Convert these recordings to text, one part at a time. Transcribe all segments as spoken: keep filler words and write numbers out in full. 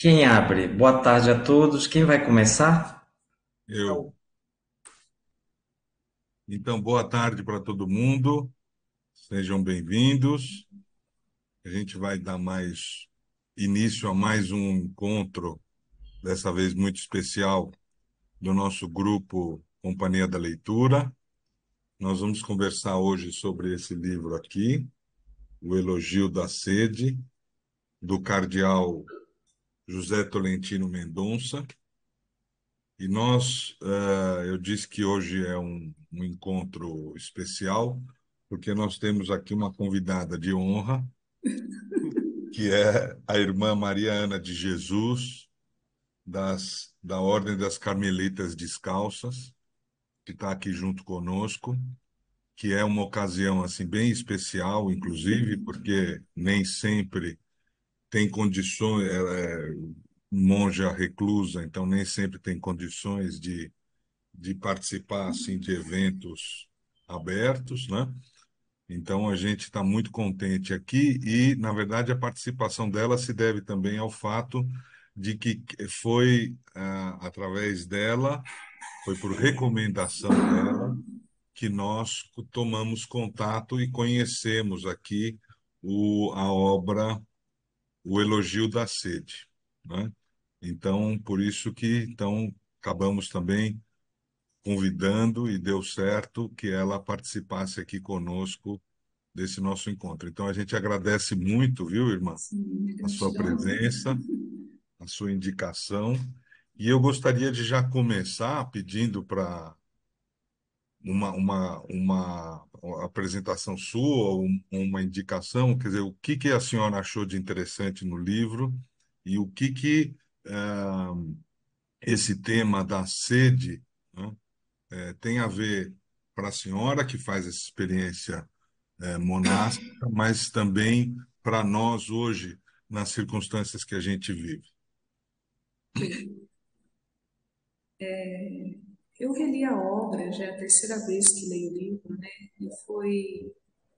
Quem abre? Boa tarde a todos. Quem vai começar? Eu. Então, boa tarde para todo mundo. Sejam bem-vindos. A gente vai dar mais início a mais um encontro, dessa vez muito especial, do nosso grupo Companhia da Leitura. Nós vamos conversar hoje sobre esse livro aqui, O Elogio da Sede, do cardeal José Tolentino Mendonça. E nós, eh, eu disse que hoje é um, um encontro especial, porque nós temos aqui uma convidada de honra, que é a irmã Maria Ana de Jesus, das, da Ordem das Carmelitas Descalças, que está aqui junto conosco, que é uma ocasião assim bem especial, inclusive, porque nem sempre tem condições, ela é monja reclusa, então nem sempre tem condições de de participar assim de eventos abertos, né? Então a gente está muito contente aqui e, na verdade, a participação dela se deve também ao fato de que foi ah, através dela, foi por recomendação dela que nós tomamos contato e conhecemos aqui o, a obra O Elogio da Sede, né? Então, por isso que então acabamos também convidando e deu certo que ela participasse aqui conosco desse nosso encontro. Então a gente agradece muito, viu, irmã, Sim, a sua gratidão. presença, a sua indicação. E eu gostaria de já começar pedindo para uma, uma, uma apresentação sua, um- uma indicação, quer dizer, o que que a senhora achou de interessante no livro e o que que ah, esse tema da sede, né, eh, tem a ver para a senhora que faz essa experiência eh, monástica, mas também para nós hoje, nas circunstâncias que a gente vive. Bem, eu reli a obra, já é a terceira vez que leio o livro, né? E foi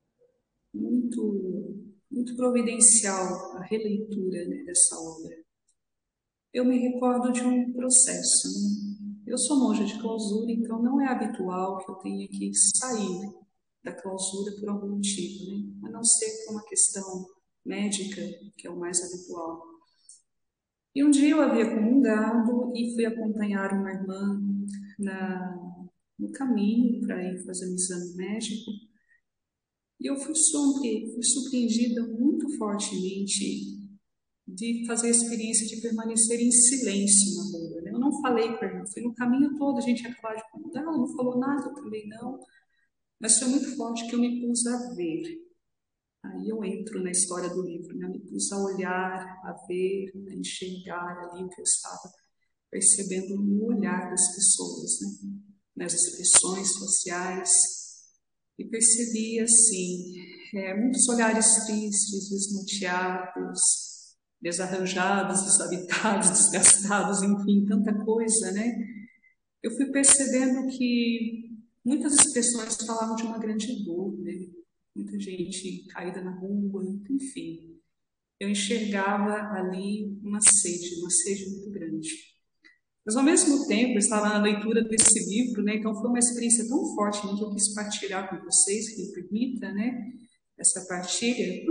muito, muito providencial a releitura, né, dessa obra. Eu me recordo de um processo, né? Eu sou monja de clausura, então não é habitual que eu tenha que sair da clausura por algum motivo, né? A não ser por uma questão médica, que é o mais habitual. E um dia eu havia comungado e fui acompanhar uma irmã na, no caminho para ir fazer um exame médico. E eu fui, surpre, fui surpreendida muito fortemente de fazer a experiência de permanecer em silêncio na rua, né? Eu não falei com a irmã, foi no caminho todo, a gente ia acabar de comungar, ela não falou nada, eu também não. Mas foi muito forte que eu me pus a ver. Aí eu entro na história do livro, né? Eu me pus a olhar, a ver, a enxergar ali o que eu estava percebendo no olhar das pessoas, né? Nas expressões sociais, e percebi assim é, muitos olhares tristes, desnorteados, desarranjados, desabitados, desgastados, enfim, tanta coisa, né? Eu fui percebendo que muitas expressões falavam de uma grande dor, né? Muita gente caída na rua, enfim. Eu enxergava ali uma sede, uma sede muito grande. Mas, ao mesmo tempo, eu estava na leitura desse livro, né? Então, foi uma experiência tão forte né, que eu quis partilhar com vocês, que me permita, né? Essa partilha,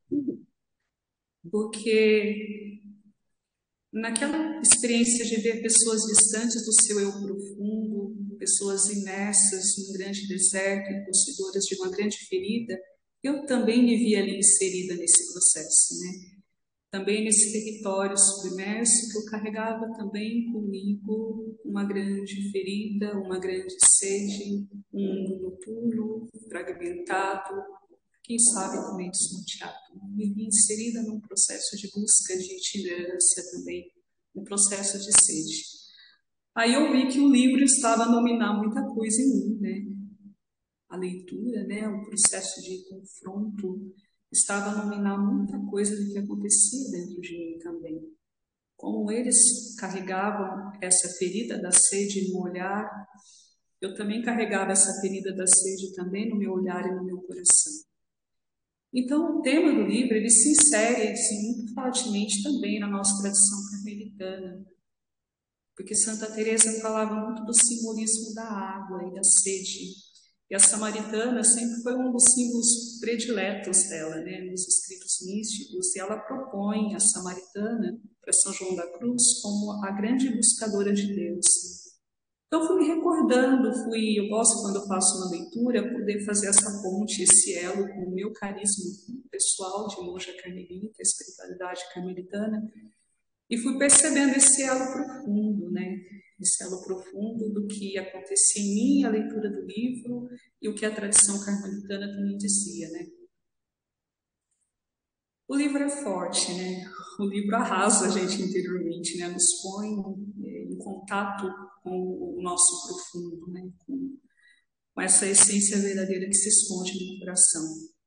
porque naquela experiência de ver pessoas distantes do seu eu profundo, pessoas imersas num grande deserto e possuidoras de uma grande ferida, eu também me via ali inserida nesse processo, né? Também nesse território submerso que eu carregava também comigo uma grande ferida, uma grande sede, um mundo noturno, fragmentado, quem sabe também desnorteado. Me vi inserida num processo de busca de itinerância também, um processo de sede. Aí eu vi que o livro estava a nominar muita coisa em mim, né? A leitura, né? O processo de confronto estava a nominar muita coisa do que acontecia dentro de mim também. Como eles carregavam essa ferida da sede no olhar, eu também carregava essa ferida da sede também no meu olhar e no meu coração. Então, o tema do livro, ele se insere assim, muito fortemente também na nossa tradição carmelitana, porque Santa Teresa falava muito do simbolismo da água e da sede. E a samaritana sempre foi um dos símbolos prediletos dela, né, nos escritos místicos, e ela propõe a samaritana para São João da Cruz como a grande buscadora de Deus. Então, fui me recordando, fui, eu gosto quando eu faço uma leitura, poder fazer essa ponte, esse elo com o meu carisma pessoal de monja carmelita, espiritualidade carmelitana, e fui percebendo esse elo profundo, né? Esse elo profundo do que acontecia em mim, a leitura do livro, e o que a tradição carmelitana também dizia, né? O livro é forte, né? O livro arrasa a gente interiormente, né? Nos põe é, em contato com o nosso profundo, né? Com, com essa essência verdadeira que se esconde no coração.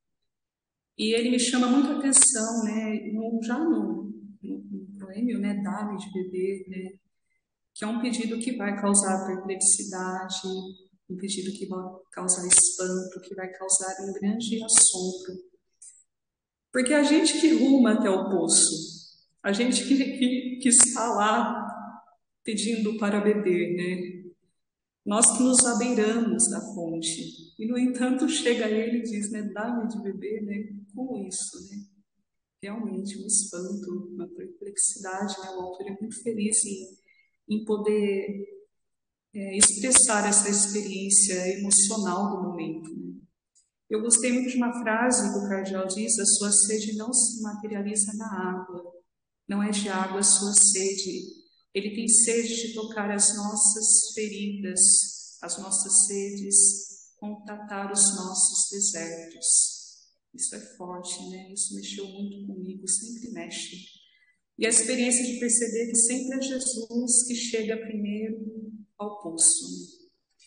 E ele me chama muito a atenção, né? No, já no, no, no poêmio, né? Dá-me de beber, né? Que é um pedido que vai causar perplexidade, um pedido que vai causar espanto, que vai causar um grande assombro. Porque a gente que ruma até o poço, a gente que, que, que está lá pedindo para beber, né? Nós que nos abeiramos da fonte. E, no entanto, chega ele e diz, né? Dá-me de beber, né? Como isso, né? Realmente um espanto, uma perplexidade, né? O autor é muito feliz em, em poder é, expressar essa experiência emocional do momento. Né? Eu gostei muito de uma frase que o cardeal diz: a sua sede não se materializa na água, não é de água a sua sede. Ele tem sede de tocar as nossas feridas, as nossas sedes, contatar os nossos desertos. Isso é forte, né? Isso mexeu muito comigo, sempre mexe. E a experiência de perceber que sempre é Jesus que chega primeiro ao poço. Né?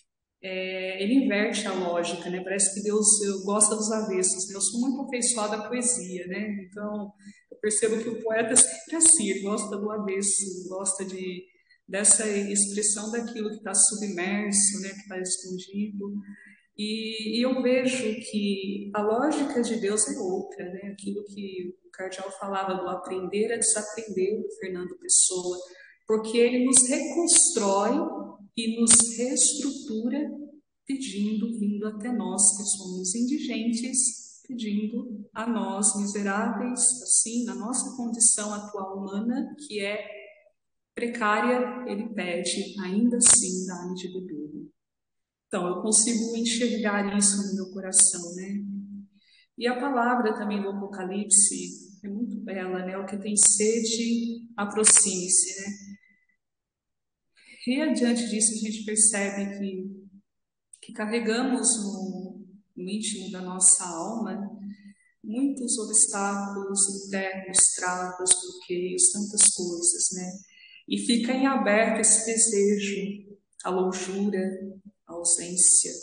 É, ele inverte a lógica, né? Parece que Deus gosta dos avessos. Né? Eu sou muito afeiçoada à poesia, né? Então, eu percebo que o poeta é sempre assim, ele gosta do avesso, gosta de, dessa expressão daquilo que está submerso, né? Que está escondido. E, e eu vejo que a lógica de Deus é outra, né? Aquilo que o cardeal falava do aprender a desaprender, do Fernando Pessoa, porque ele nos reconstrói e nos reestrutura pedindo, vindo até nós que somos indigentes, pedindo a nós miseráveis, assim, na nossa condição atual humana, que é precária, ele pede, ainda assim, dá-me de beber. Então, eu consigo enxergar isso no meu coração, né? E a palavra também do Apocalipse é muito bela, né? O que tem sede, aproxime-se, né? E adiante disso, a gente percebe que, que carregamos no, no íntimo da nossa alma muitos obstáculos internos, travas, bloqueios, tantas coisas, né? E fica em aberto esse desejo, a loucura, a ausência,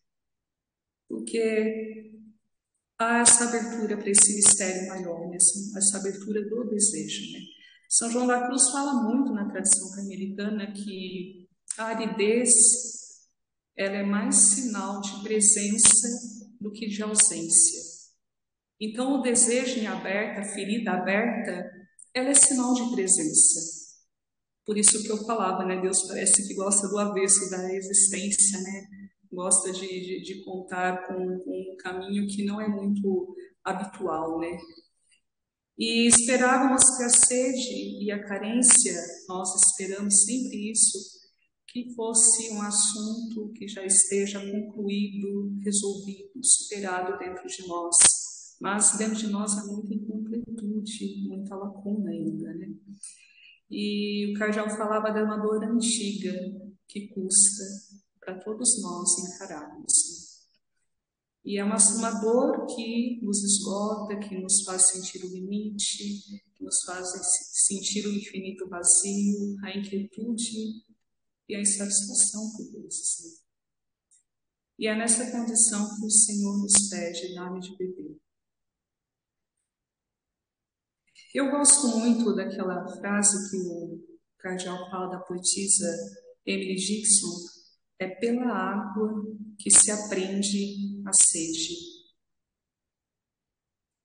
porque há essa abertura para esse mistério maior, né? Essa abertura do desejo, né? São João da Cruz fala muito na tradição carmelitana que a aridez ela é mais sinal de presença do que de ausência. Então, o desejo em aberta, a ferida aberta, ela é sinal de presença. Por isso que eu falava, né? Deus parece que gosta do avesso da existência, né? Gosta de, de, de contar com, com um caminho que não é muito habitual, né? E esperávamos que a sede e a carência, nós esperamos sempre isso, que fosse um assunto que já esteja concluído, resolvido, superado dentro de nós. Mas dentro de nós há muita incompletude, muita lacuna ainda, né? E o cardeal falava de uma dor antiga que custa para todos nós encararmos. E é uma, uma dor que nos esgota, que nos faz sentir o limite, que nos faz sentir o infinito vazio, a inquietude e a insatisfação por vezes. Né? E é nessa condição que o Senhor nos pede, dá-me de beber. Eu gosto muito daquela frase que o cardeal fala da poetisa Emily Dixon, é pela água que se aprende a sede.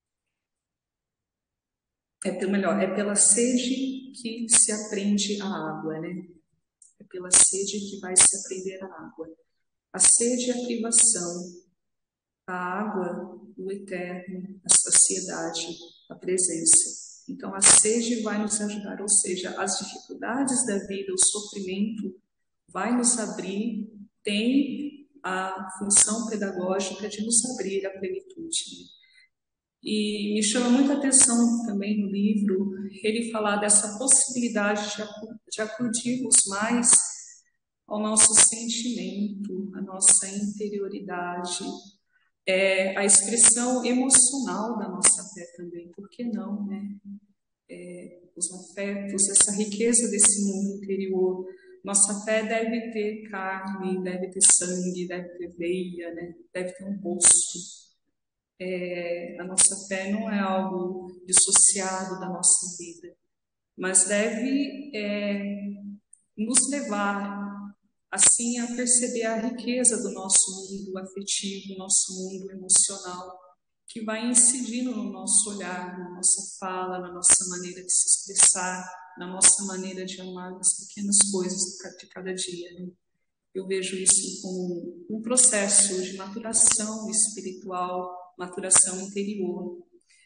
é pelo melhor, é pela sede que se aprende a água, né? É pela sede que vai se aprender a água. A sede é a privação, a água, o eterno, a saciedade, a presença. Então, a sede vai nos ajudar, ou seja, as dificuldades da vida, o sofrimento, vai nos abrir, tem a função pedagógica de nos abrir à plenitude. E me chama muita atenção também no livro ele falar dessa possibilidade de acudirmos mais ao nosso sentimento, à nossa interioridade, é, a expressão emocional da nossa fé também, por que não, né? É, os afetos, essa riqueza desse mundo interior. Nossa fé deve ter carne, deve ter sangue, deve ter veia, né? Deve ter um rosto. É, a nossa fé não é algo dissociado da nossa vida, mas deve é, nos levar, assim, a perceber a riqueza do nosso mundo afetivo, nosso mundo emocional, que vai incidindo no nosso olhar, na nossa fala, na nossa maneira de se expressar, na nossa maneira de amar as pequenas coisas de cada dia, né? Eu vejo isso como um processo de maturação espiritual, maturação interior.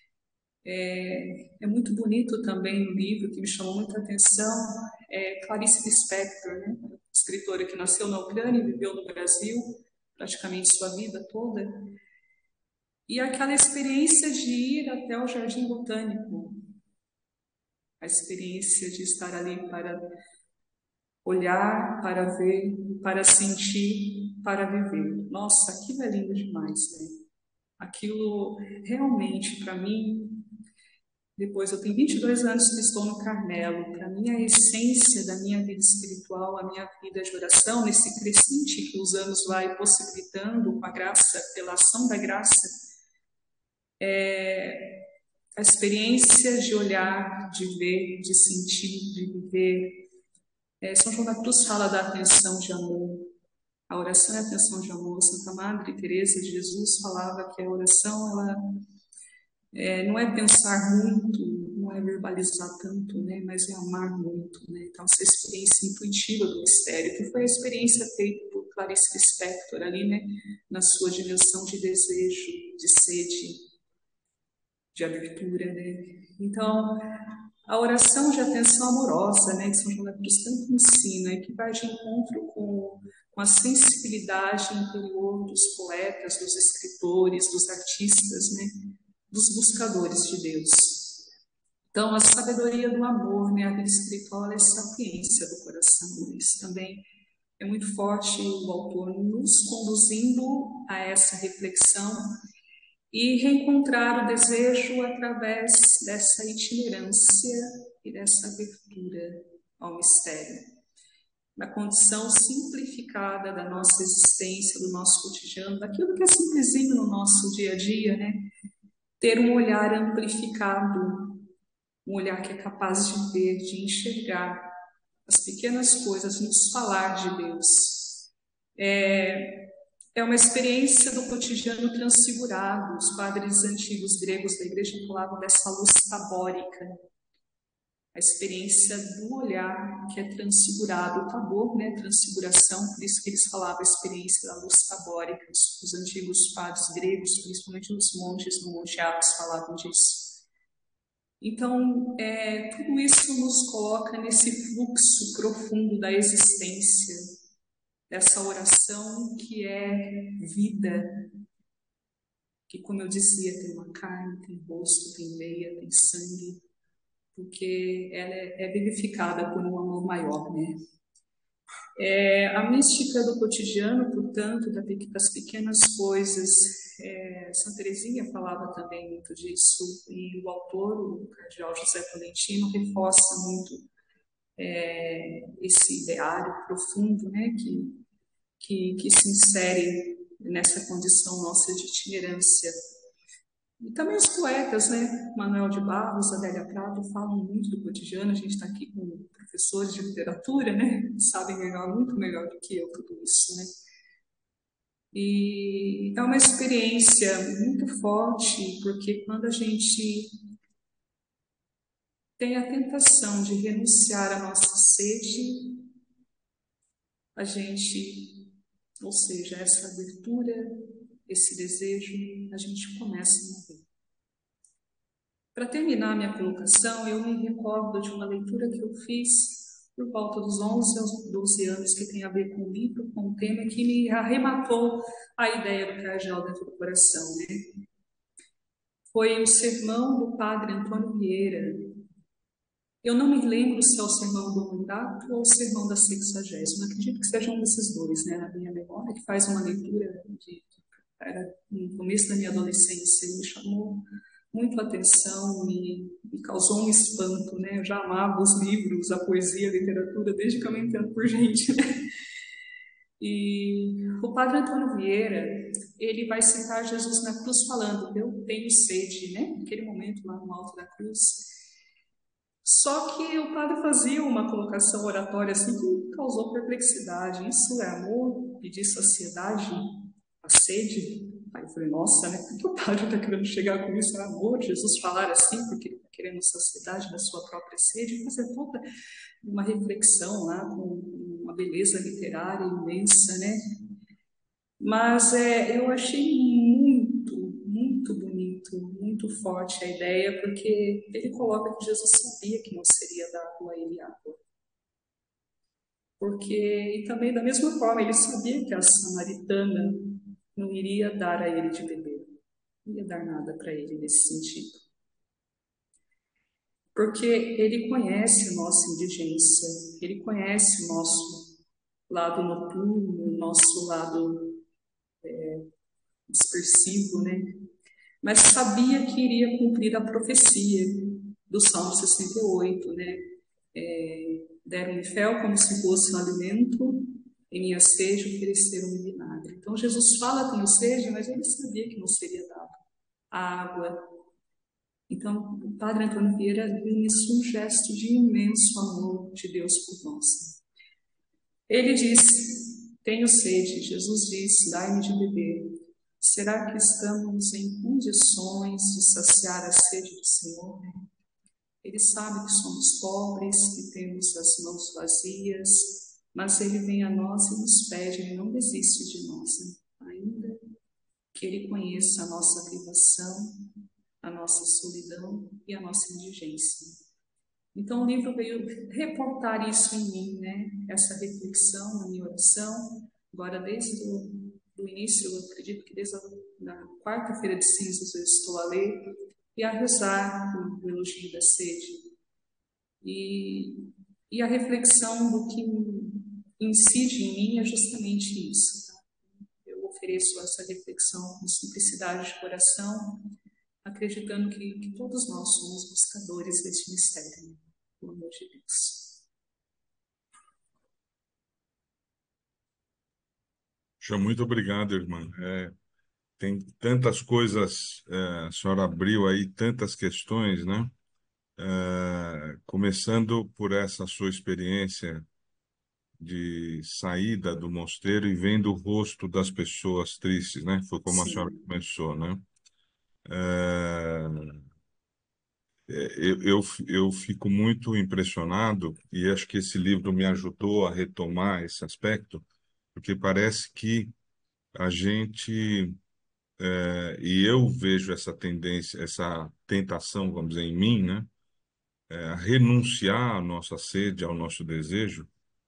É, é muito bonito também no livro, que me chamou muita atenção, é Clarice Lispector, né? Escritora que nasceu na Ucrânia e viveu no Brasil praticamente sua vida toda. E aquela experiência de ir até o Jardim Botânico, a experiência de estar ali para olhar, para ver, para sentir, para viver. Nossa, aquilo é lindo demais, né? Aquilo realmente, para mim, depois eu tenho vinte e dois anos que estou no Carmelo, para mim a essência da minha vida espiritual, a minha vida de oração, nesse crescente que os anos vai possibilitando com a graça, pela ação da graça, é a experiência de olhar, de ver, de sentir, de viver. É, São João da Cruz fala da atenção de amor. A oração é a atenção de amor. Santa Madre Teresa de Jesus falava que a oração ela é, não é pensar muito, não é verbalizar tanto, né, mas é amar muito, né? Então essa experiência intuitiva do mistério, que foi a experiência feita por Clarice Lispector ali, né, na sua dimensão de desejo, de sede, de abertura, né? Então a oração de atenção amorosa, né, que São João da Cruz tanto ensina, e que vai de encontro com, com a sensibilidade interior dos poetas, dos escritores, dos artistas, né, dos buscadores de Deus. Então, a sabedoria do amor, né, a vida espiritual, é a sapiência do coração. Isso também é muito forte, o autor nos conduzindo a essa reflexão e reencontrar o desejo através dessa itinerância e dessa abertura ao mistério, na condição simplificada da nossa existência, do nosso cotidiano, daquilo que é simplesinho no nosso dia a dia, né? Ter um olhar amplificado, um olhar que é capaz de ver, de enxergar as pequenas coisas, nos falar de Deus. É, é uma experiência do cotidiano transfigurado. Os padres antigos gregos da igreja falavam dessa luz tabórica, a experiência do olhar que é transfigurado, o tabor, né, transfiguração, por isso que eles falavam a experiência da luz tabórica. Os, os antigos padres gregos, principalmente os monges no Monte Athos, falavam disso. Então, é, tudo isso nos coloca nesse fluxo profundo da existência, dessa oração que é vida, que, como eu dizia, tem uma carne, tem rosto, tem veia, tem sangue, porque ela é, é vivificada por um amor maior, né? É, a mística do cotidiano, portanto, das pequenas coisas, é, Santa Teresinha falava também muito disso, e o autor, o cardeal José Tolentino, reforça muito é, esse ideário profundo, né, que, que, que se insere nessa condição nossa de itinerância. E também os poetas, né? Manuel de Barros, Adélia Prado, falam muito do cotidiano. A gente está aqui com professores de literatura, né? Sabem melhor, muito melhor do que eu tudo isso, né? E é uma experiência muito forte, porque quando a gente tem a tentação de renunciar à nossa sede, a gente, ou seja, essa abertura, esse desejo, a gente começa a morrer. Para terminar minha colocação, eu me recordo de uma leitura que eu fiz por volta dos onze aos doze anos, que tem a ver com o livro, com o tema, que me arrematou a ideia do cardeal dentro do coração, né? Foi o sermão do padre Antônio Vieira. Eu não me lembro se é o sermão do mandato ou o sermão da sexagésima. Acredito que seja um desses dois, né? Na minha memória, que faz uma leitura de, era no começo da minha adolescência, me chamou muito a atenção e me causou um espanto, né? Eu já amava os livros, a poesia, a literatura, desde que eu me entendo por gente, né? E o padre Antônio Vieira, ele vai sentar Jesus na cruz falando, eu tenho sede, né? Naquele momento lá no alto da cruz. Só que o padre fazia uma colocação oratória assim que causou perplexidade. Isso é amor? Pedir saciedade? A sede? Aí eu falei, nossa, né? Por que o padre está querendo chegar com isso? É amor? Jesus falar assim porque ele está querendo saciedade da sua própria sede? Fazer toda uma reflexão lá com uma beleza literária imensa, né? Mas é, eu achei muito, muito bonito, muito forte a ideia, porque ele coloca que Jesus sabia que não seria dado a ele água. Porque, e também da mesma forma, ele sabia que a samaritana não iria dar a ele de beber, não ia dar nada para ele nesse sentido. Porque ele conhece a nossa indigência, ele conhece o nosso lado noturno, o nosso lado é, dispersivo, né? Mas sabia que iria cumprir a profecia do Salmo sessenta e oito, né? É, deram-me fel como se fosse um alimento, em minha sede ofereceram-me vinagre. Então Jesus fala tenho sede, mas ele sabia que não seria dado a água. Então o padre Antônio Vieira viu nisso um gesto de imenso amor de Deus por nós. Ele disse, tenho sede. Jesus disse, dai-me de beber. Será que estamos em condições de saciar a sede do Senhor? Ele sabe que somos pobres, que temos as mãos vazias, mas Ele vem a nós e nos pede, Ele não desiste de nós, né? Ainda que Ele conheça a nossa privação, a nossa solidão e a nossa indigência. Então o livro veio reportar isso em mim, né? Essa reflexão na minha oração, agora desde o do início, eu acredito que desde a quarta-feira de cinzas eu estou a ler e a rezar o elogio da sede. E, e a reflexão do que incide em mim é justamente isso. Tá? Eu ofereço essa reflexão com simplicidade de coração, acreditando que, que todos nós somos buscadores deste mistério, pelo amor de Deus. Já muito obrigado, irmã. É, tem tantas coisas, é, a senhora abriu aí tantas questões, né? É, começando por essa sua experiência de saída do mosteiro e vendo o rosto das pessoas tristes, né? Foi como a senhora Sim, começou, né? É, eu, eu, eu fico muito impressionado e acho que esse livro me ajudou a retomar esse aspecto, porque parece que a gente é, e eu vejo essa tendência, essa tentação, vamos dizer, em mim, né? É, a renunciar à nossa sede, ao nosso desejo,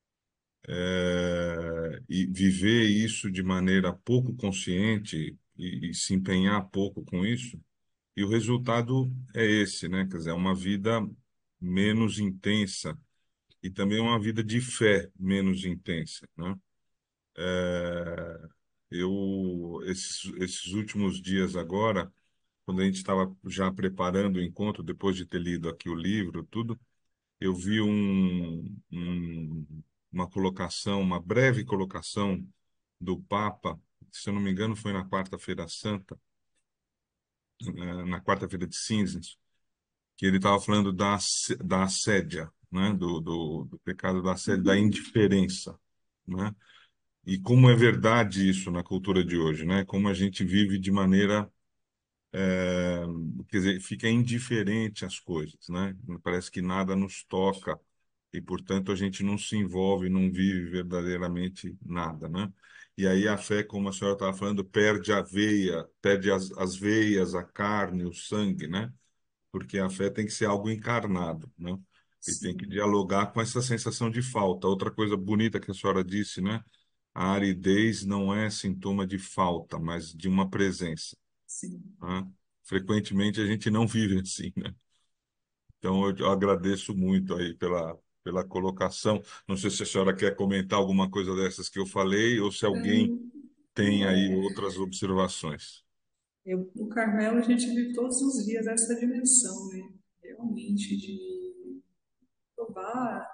é, e viver isso de maneira pouco consciente e, e se empenhar pouco com isso. E o resultado é esse, né? Quer dizer, é uma vida menos intensa e também uma vida de fé menos intensa, né? É, eu esses, esses últimos dias agora, quando a gente estava já preparando o encontro, depois de ter lido aqui o livro, tudo, eu vi um, um, uma colocação, uma breve colocação do Papa, se eu não me engano, foi na Quarta-feira Santa, eh, na Quarta-feira de Cinzas, que ele estava falando da, assé- da assédia, né? Do, do, do pecado da assédia, da indiferença, né? E como é verdade isso na cultura de hoje, né? Como a gente vive de maneira é, quer dizer, fica indiferente às coisas, né? Parece que nada nos toca e, portanto, a gente não se envolve, não vive verdadeiramente nada, né? E aí a fé, como a senhora estava falando, perde a veia, perde as, as veias, a carne, o sangue, né? Porque a fé tem que ser algo encarnado, né? E tem que Sim, dialogar com essa sensação de falta. Outra coisa bonita que a senhora disse, né? A aridez não é sintoma de falta, mas de uma presença, sim. né? Frequentemente a gente não vive assim, né? Então eu agradeço muito aí pela, pela colocação. Não sei se a senhora quer comentar alguma coisa dessas que eu falei ou se alguém Hum, tem aí é, outras observações. eu, no Carmelo a gente vive todos os dias essa dimensão, né? Realmente de provar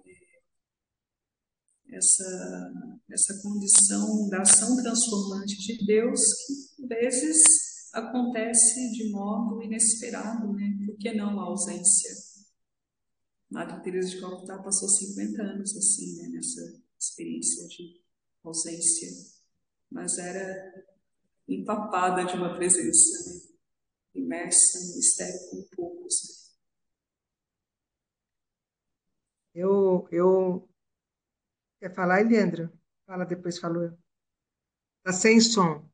essa, essa condição da ação transformante de Deus que, por vezes, acontece de modo inesperado, né? Por que não a ausência? Madre Teresa de Calcutá passou cinquenta anos assim, né? Nessa experiência de ausência, mas era empapada de uma presença, né? Imersa no mistério com poucos. Né? Eu, eu, quer falar, Eliandra? Fala depois, falou. Tá sem som.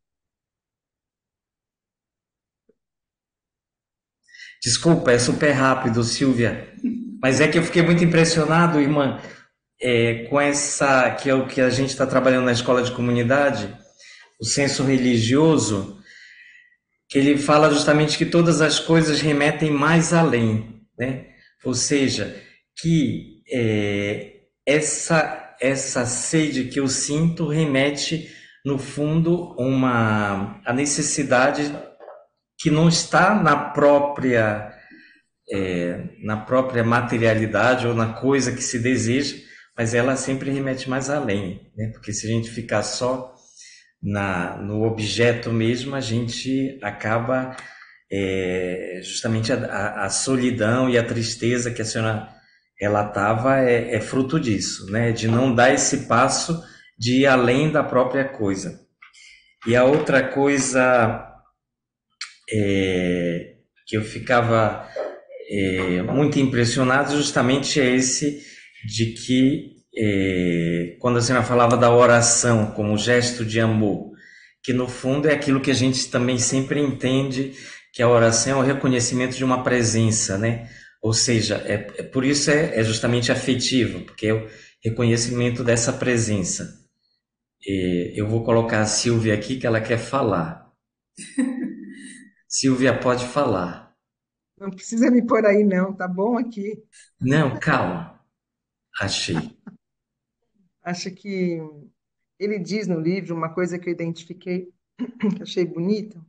Desculpa, é super rápido, Silvia. Mas é que eu fiquei muito impressionado, irmã, é, com essa, que é o que a gente está trabalhando na escola de comunidade, o senso religioso, que ele fala justamente que todas as coisas remetem mais além, né? Ou seja, que é, essa, essa sede que eu sinto remete, no fundo, uma, a necessidade que não está na própria na própria materialidade ou na coisa que se deseja, mas ela sempre remete mais além, né? Porque se a gente ficar só na, no objeto mesmo, a gente acaba é, justamente a, a, a solidão e a tristeza que a senhora relatava é, é fruto disso, né? De não dar esse passo de ir além da própria coisa. E a outra coisa é, que eu ficava é, muito impressionado justamente é esse de que é, quando a senhora falava da oração como gesto de amor, que no fundo é aquilo que a gente também sempre entende que a oração é o reconhecimento de uma presença, né? Ou seja, é, é por isso é, é justamente afetivo, porque é o reconhecimento dessa presença. É, eu vou colocar a Silvia aqui que ela quer falar. Silvia, pode falar. Não precisa me pôr aí, não. Tá bom aqui. Não, calma. Achei. Acho que ele diz no livro uma coisa que eu identifiquei, que achei bonita,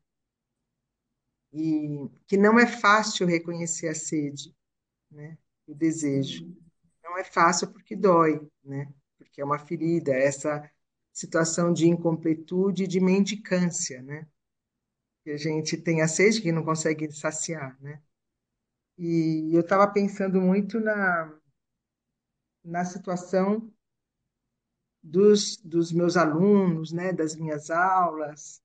e que não é fácil reconhecer a sede, né? O desejo. Não é fácil porque dói, né? Porque é uma ferida, essa situação de incompletude e de mendicância, né? Que a gente tem a sede que não consegue saciar, né? E eu estava pensando muito na, na situação dos, dos meus alunos, né? Das minhas aulas.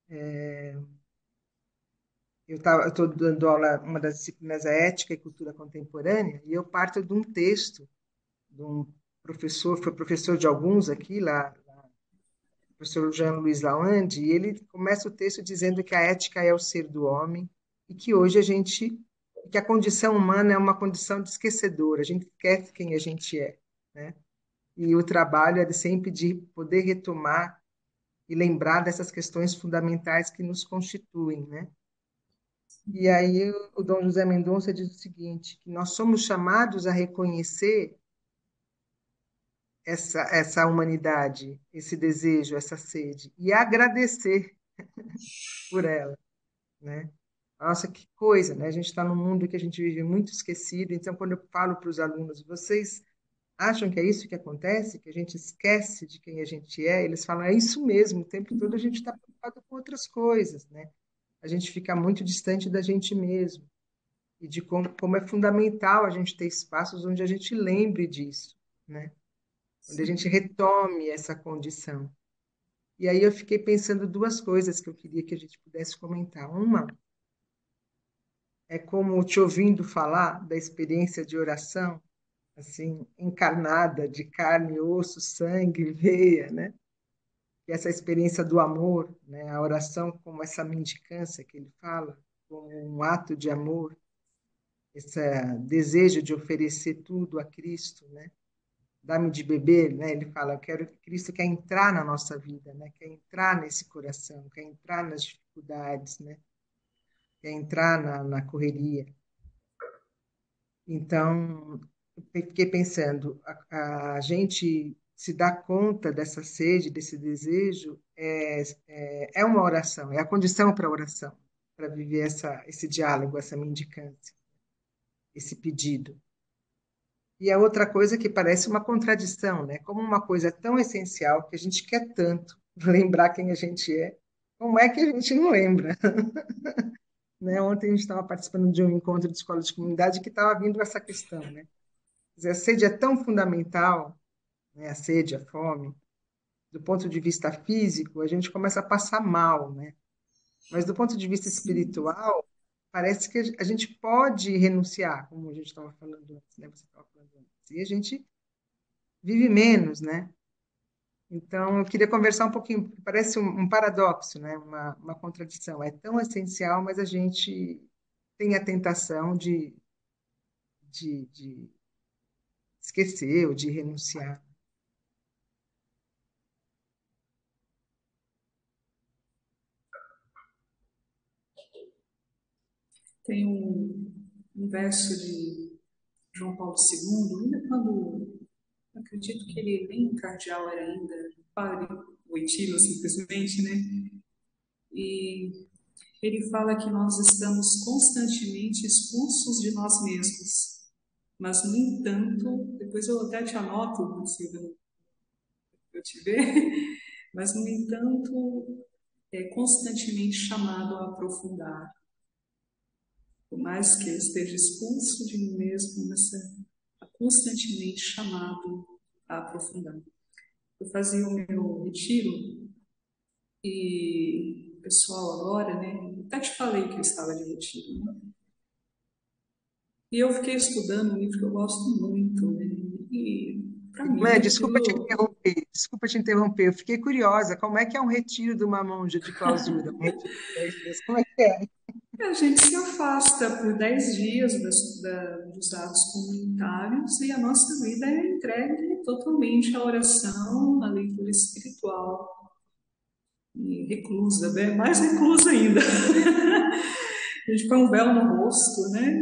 Eu estou dando aula, uma das disciplinas é Ética e Cultura Contemporânea, e eu parto de um texto de um professor, foi professor de alguns aqui, lá, o professor Jean Luiz Lalande, e ele começa o texto dizendo que a ética é o ser do homem e que hoje a gente, que a condição humana é uma condição de esquecedora, a gente esquece quem a gente é, né? E o trabalho é sempre de poder retomar e lembrar dessas questões fundamentais que nos constituem, né? E aí o Dom José Mendonça diz o seguinte, que nós somos chamados a reconhecer essa, essa humanidade, esse desejo, essa sede, e agradecer por ela, né? Nossa, que coisa, né? A gente está num mundo que a gente vive muito esquecido, então quando eu falo para os alunos, vocês acham que é isso que acontece, que a gente esquece de quem a gente é? Eles falam, é isso mesmo, o tempo todo a gente está preocupado com outras coisas, né? A gente fica muito distante da gente mesmo e de como, como é fundamental a gente ter espaços onde a gente lembre disso, né? Onde a gente retome essa condição. E aí eu fiquei pensando duas coisas que eu queria que a gente pudesse comentar. Uma é como te ouvindo falar da experiência de oração, assim, encarnada, de carne, osso, sangue, veia, né? E essa experiência do amor, né? A oração como essa mendicância que ele fala, como um ato de amor, esse desejo de oferecer tudo a Cristo, né? Dá-me de beber, né? Ele fala, eu quero que Cristo quer entrar na nossa vida, né? Quer entrar nesse coração, quer entrar nas dificuldades, né? Quer entrar na, na correria. Então, eu fiquei pensando, a, a gente se dá conta dessa sede, desse desejo, é, é, é uma oração, é a condição para a oração, para viver essa, esse diálogo, essa mendicância, esse pedido. E a outra coisa que parece uma contradição, né? Como uma coisa tão essencial que a gente quer tanto lembrar quem a gente é, como é que a gente não lembra? Né? Ontem a gente estava participando de um encontro de escola de comunidade que estava vindo essa questão, né? Quer dizer, a sede é tão fundamental, né? A sede, a fome, do ponto de vista físico, a gente começa a passar mal, né? Mas do ponto de vista Sim. espiritual, parece que a gente pode renunciar, como a gente estava falando antes, né? Você estava falando antes. E a gente vive menos, né? Então, eu queria conversar um pouquinho, porque parece um, um paradoxo, né? Uma, uma contradição. É tão essencial, mas a gente tem a tentação de, de, de esquecer ou de renunciar. Tem um, um verso de João Paulo segundo, ainda quando, acredito que ele nem cardeal era ainda, padre Wojtyla, simplesmente, né? E ele fala que nós estamos constantemente expulsos de nós mesmos. Mas, no entanto, depois eu até te anoto, se eu eu te ver, mas, no entanto, é constantemente chamado a aprofundar. Por mais que eu esteja expulso de mim mesmo, mas é constantemente chamado a aprofundar. Eu fazia o meu retiro e o pessoal agora, né? Até te falei que eu estava de retiro, né? E eu fiquei estudando um livro que eu gosto muito, né? E, para mim, Irmã, desculpa te aquilo. interromper, desculpa te interromper. Eu fiquei curiosa, como é que é um retiro de uma monja de clausura? Um retiro de dez dias, como é que é? A gente se afasta por dez dias das, da, dos atos comunitários e a nossa vida é entregue totalmente à oração, à leitura espiritual. E reclusa, né? Mais reclusa ainda. A gente põe um véu no rosto, né?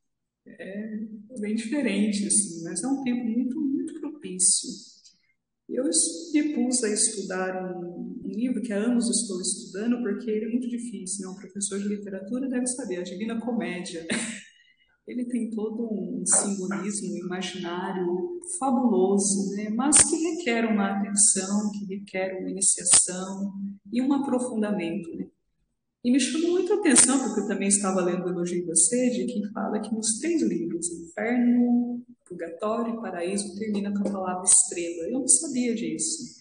É bem diferente, assim, mas é um tempo muito, muito propício. Eu me pus a estudar um, um livro que há anos estou estudando, porque ele é muito difícil, né? Um professor de literatura deve saber, a Divina Comédia. Ele tem todo um simbolismo um imaginário fabuloso, né? Mas que requer uma atenção, que requer uma iniciação e um aprofundamento, né? E me chamou muita atenção, porque eu também estava lendo o Elogio da Sede, que fala que nos três livros, Inferno, Purgatório e Paraíso, termina com a palavra estrela. Eu não sabia disso.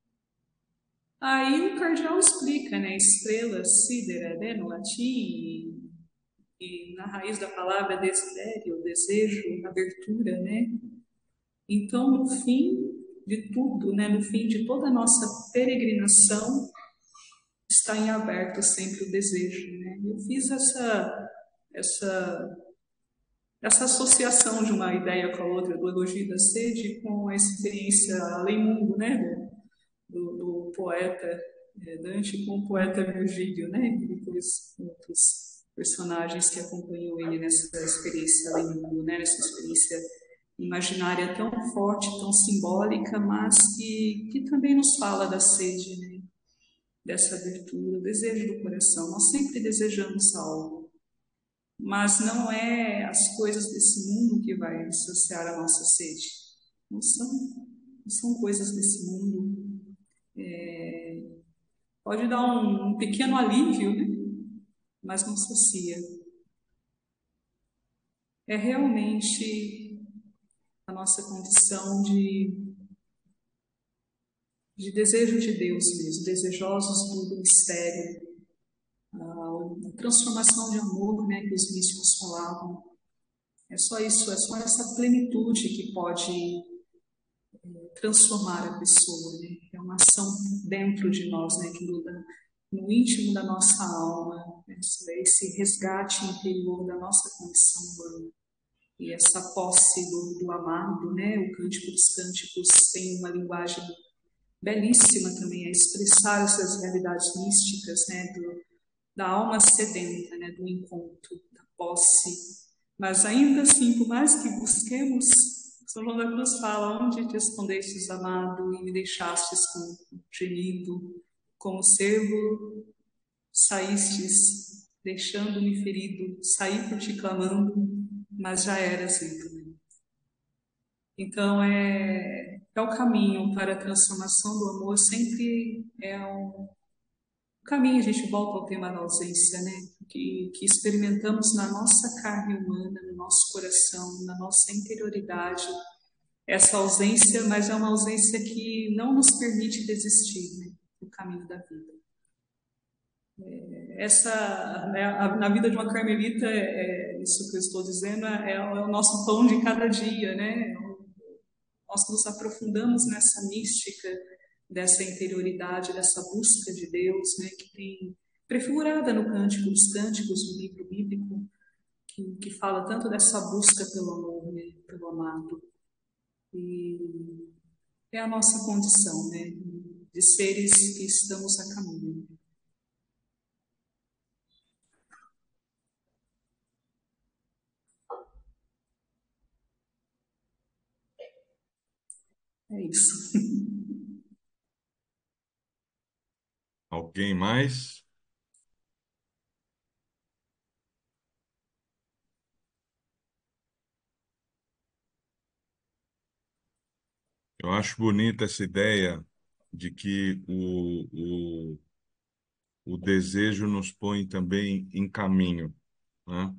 Aí o cardeal explica, né? Estrela, sidera, né? No latim, e, e na raiz da palavra desiderio, desejo, abertura, né? Então, no fim de tudo, né? No fim de toda a nossa peregrinação, está em aberto sempre o desejo, né? Eu fiz essa essa essa associação de uma ideia com a outra, do elogio da sede, com a experiência além-mundo, né? Do, do poeta é, Dante com o poeta Virgílio, né? E depois outros personagens que acompanham ele nessa experiência além-mundo, né? Nessa experiência imaginária tão forte, tão simbólica, mas que, que também nos fala da sede, né? Dessa abertura, o desejo do coração. Nós sempre desejamos algo, mas não é as coisas desse mundo que vai saciar a nossa sede. Não são, não são coisas desse mundo. É, pode dar um, um pequeno alívio, né? Mas não sacia. É realmente a nossa condição de, de desejo de Deus mesmo, desejosos do mistério, a transformação de amor, né, que os místicos falavam. É só isso, é só essa plenitude que pode transformar a pessoa, né? É uma ação dentro de nós, né, que muda no íntimo da nossa alma, esse, esse resgate interior da nossa condição humana. E essa posse do, do amado, né? O Cântico dos Cânticos tem uma linguagem belíssima também a expressar essas realidades místicas, né? Do, da alma sedenta, né? Do encontro, da posse. Mas ainda assim, por mais que busquemos, São João da Cruz fala: onde te escondestes, amado, e me deixastes com gemido, como servo, saístes, deixando-me ferido, saí por ti clamando, mas já eras livre. Então, é, é o caminho para a transformação do amor, sempre é um caminho. A gente volta ao tema da ausência, né? Que, que experimentamos na nossa carne humana, no nosso coração, na nossa interioridade, essa ausência, mas é uma ausência que não nos permite desistir, né, do caminho da vida. Essa, né, a, na vida de uma carmelita, é, é isso que eu estou dizendo, é, é o nosso pão de cada dia, né? Nós nos aprofundamos nessa mística dessa interioridade, dessa busca de Deus, né, que tem prefigurada no Cântico dos Cânticos, no livro bíblico, que, que fala tanto dessa busca pelo amor, né, pelo amado. E é a nossa condição, né, de seres que estamos a caminho. É isso. Alguém mais? Eu acho bonita essa ideia de que o, o, o desejo nos põe também em caminho, né?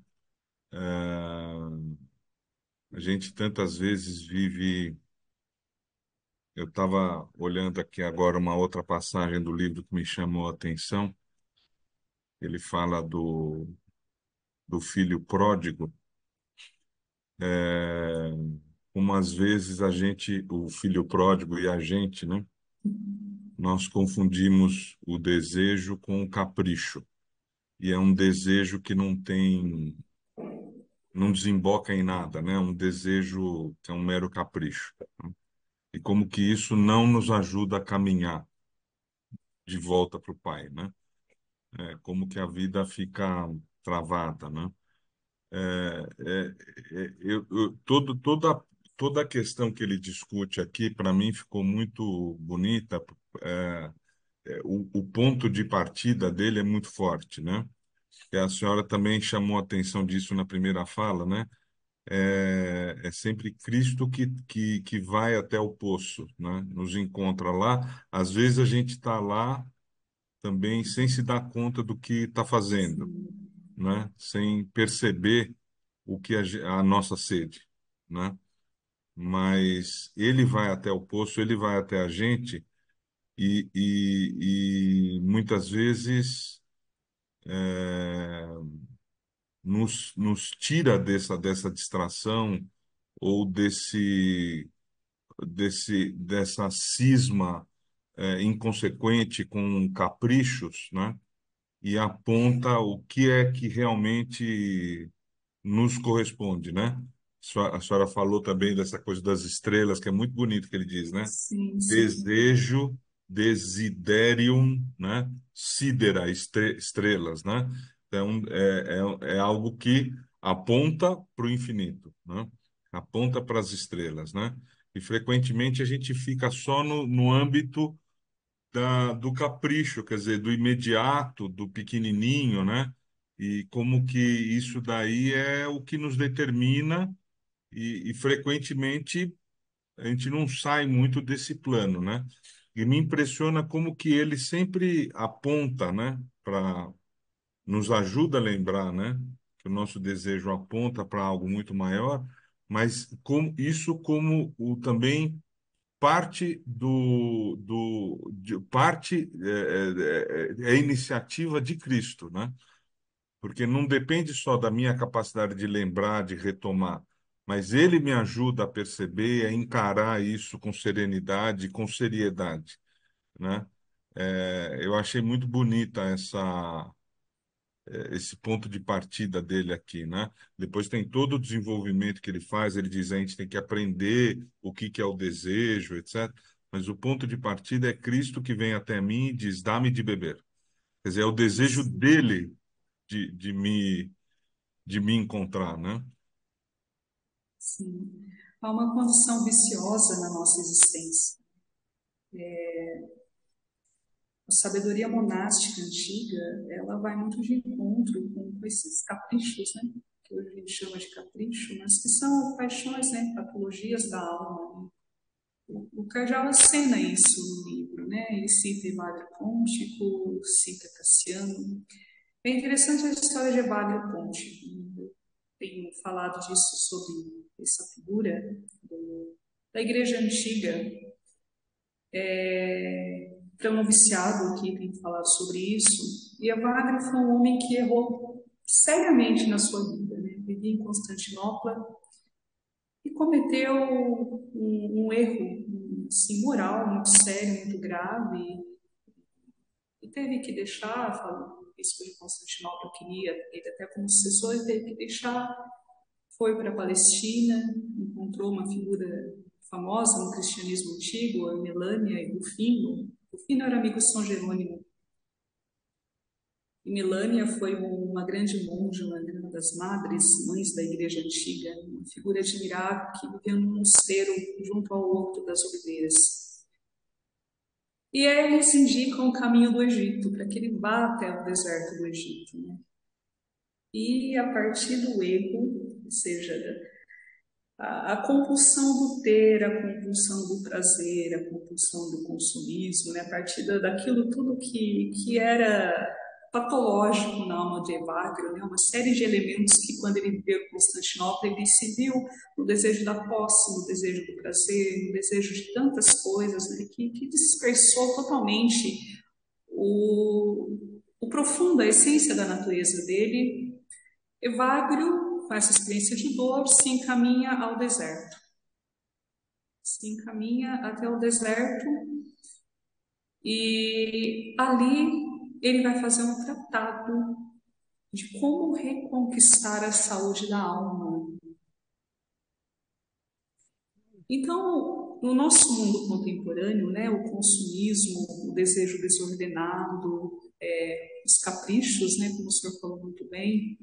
É, a gente tantas vezes vive. Eu estava olhando aqui agora uma outra passagem do livro que me chamou a atenção. Ele fala do, do filho pródigo. É, como às vezes a gente, o filho pródigo e a gente, né? Nós confundimos o desejo com o capricho. E é um desejo que não tem, não desemboca em nada, né? É um desejo que é um mero capricho. E como que isso não nos ajuda a caminhar de volta para o Pai, né? É como que a vida fica travada, né? É, é, é, eu, eu- todo, toda, toda a questão que ele discute aqui, para mim, ficou muito bonita. É, é, o, o ponto de partida dele é muito forte, né? E a senhora também chamou a atenção disso na primeira fala, né? É, é sempre Cristo que, que, que vai até o poço, né? Nos encontra lá. Às vezes a gente está lá também sem se dar conta do que está fazendo, né? Sem perceber o que a, ge- a nossa sede, né? Mas ele vai até o poço, ele vai até a gente e, e, e muitas vezes é, nos, nos tira dessa, dessa distração ou desse, desse, dessa cisma é, inconsequente com caprichos, né? E aponta o que é que realmente nos corresponde, né? Sua- A senhora falou também dessa coisa das estrelas, que é muito bonito que ele diz, né? Sim, sim. Desejo, desiderium, né? Sidera, estre- estrelas, né? Então, é, é, é algo que aponta para o infinito, né? Aponta para as estrelas, né? E frequentemente a gente fica só no, no âmbito da, do capricho, quer dizer, do imediato, do pequenininho, né? E como que isso daí é o que nos determina e, e frequentemente a gente não sai muito desse plano, né? E me impressiona como que ele sempre aponta, né? Para nos ajuda a lembrar, né? Que o nosso desejo aponta para algo muito maior, mas como isso como o também parte do, do de, parte é, é, é iniciativa de Cristo, né? Porque não depende só da minha capacidade de lembrar, de retomar, mas ele me ajuda a perceber, a encarar isso com serenidade, com seriedade, né? É, eu achei muito bonita essa esse ponto de partida dele aqui, né? Depois tem todo o desenvolvimento que ele faz, ele diz a gente tem que aprender o que que é o desejo, etcétera. Mas o ponto de partida é Cristo que vem até mim e diz, dá-me de beber. Quer dizer, é o desejo Sim, dele de, de me, de me encontrar, né? sim. Há uma condição viciosa na nossa existência. A sabedoria monástica antiga, ela vai muito de encontro com, com esses caprichos, né? Que hoje a gente chama de capricho, mas que são paixões, né? Patologias da alma. O, o Cardeal acena isso no livro, né? Ele cita Evagrio Pontico, cita Cassiano. É interessante a história de Evagrio Pontico. Eu tenho falado disso sobre essa figura do, da Igreja Antiga. É, para um noviciado que tem falado sobre isso. E Evagrio foi um homem que errou seriamente na sua vida, né? Vivia em Constantinopla e cometeu um, um erro assim, moral muito sério, muito grave, e teve que deixar, falou, o bispo de Constantinopla queria ele até como sucessor, e teve que deixar, foi para a Palestina, encontrou uma figura famosa no cristianismo antigo, a Melânia e Rufino. Rufino era amigo de São Jerônimo. E Melânia foi uma grande monja, uma das madres, mães da igreja antiga, uma figura admirável que vivia num mosteiro junto ao Horto das Oliveiras. E aí eles indicam o caminho do Egito, para que ele vá até o deserto do Egito. Né? E a partir do erro, ou seja, a, a compulsão do ter, a compulsão do prazer, a compulsão do consumismo, né? A partir daquilo tudo que, que era patológico na alma de Evagrio, né? Uma série de elementos que, quando ele viveu em Constantinopla, ele se viu no desejo da posse, no desejo do prazer, no desejo de tantas coisas, né? que, que dispersou totalmente o, o profundo, a essência da natureza dele. Evagrio, com essa experiência de dor, se encaminha ao deserto. Se encaminha até o deserto e ali ele vai fazer um tratado de como reconquistar a saúde da alma. Então, no nosso mundo contemporâneo, né, o consumismo, o desejo desordenado, é, os caprichos, né, como o senhor falou muito bem,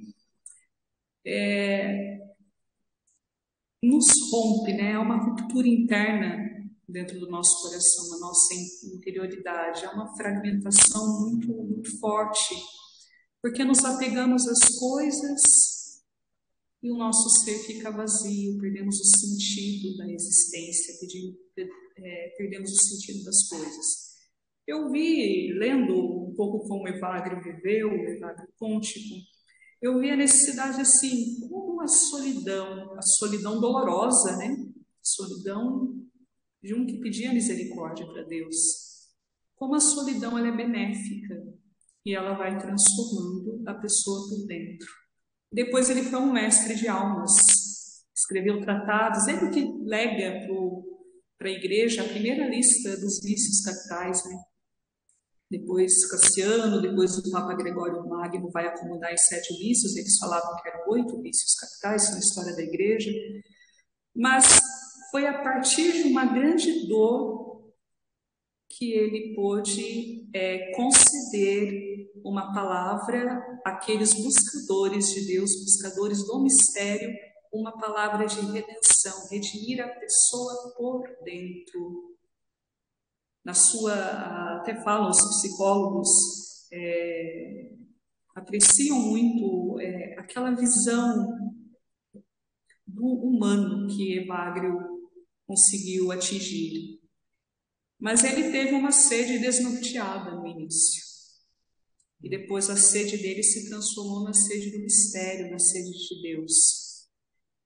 é, nos rompe, né? É uma ruptura interna dentro do nosso coração, na nossa interioridade. É uma fragmentação muito, muito forte, porque nos apegamos às coisas e o nosso ser fica vazio, perdemos o sentido da existência, perdemos o sentido das coisas. Eu vi, lendo um pouco como Evagrio viveu, Evagrio Pontico, eu vi a necessidade assim, como a solidão, a solidão dolorosa, né? A solidão de um que pedia misericórdia para Deus. Como a solidão ela é benéfica e ela vai transformando a pessoa por dentro. Depois ele foi um mestre de almas, escreveu tratados, ele que lega para a igreja a primeira lista dos vícios capitais, né? Depois Cassiano, depois o Papa Gregório Magno vai acomodar em sete vícios, eles falavam que eram oito vícios capitais na história da igreja, mas foi a partir de uma grande dor que ele pôde é, conceder uma palavra àqueles buscadores de Deus, buscadores do mistério, uma palavra de redenção, redimir a pessoa por dentro. Na sua, até falam os psicólogos, é, apreciam muito é, aquela visão do humano que Evagrio conseguiu atingir. Mas ele teve uma sede desnorteada no início. E depois a sede dele se transformou na sede do mistério, na sede de Deus.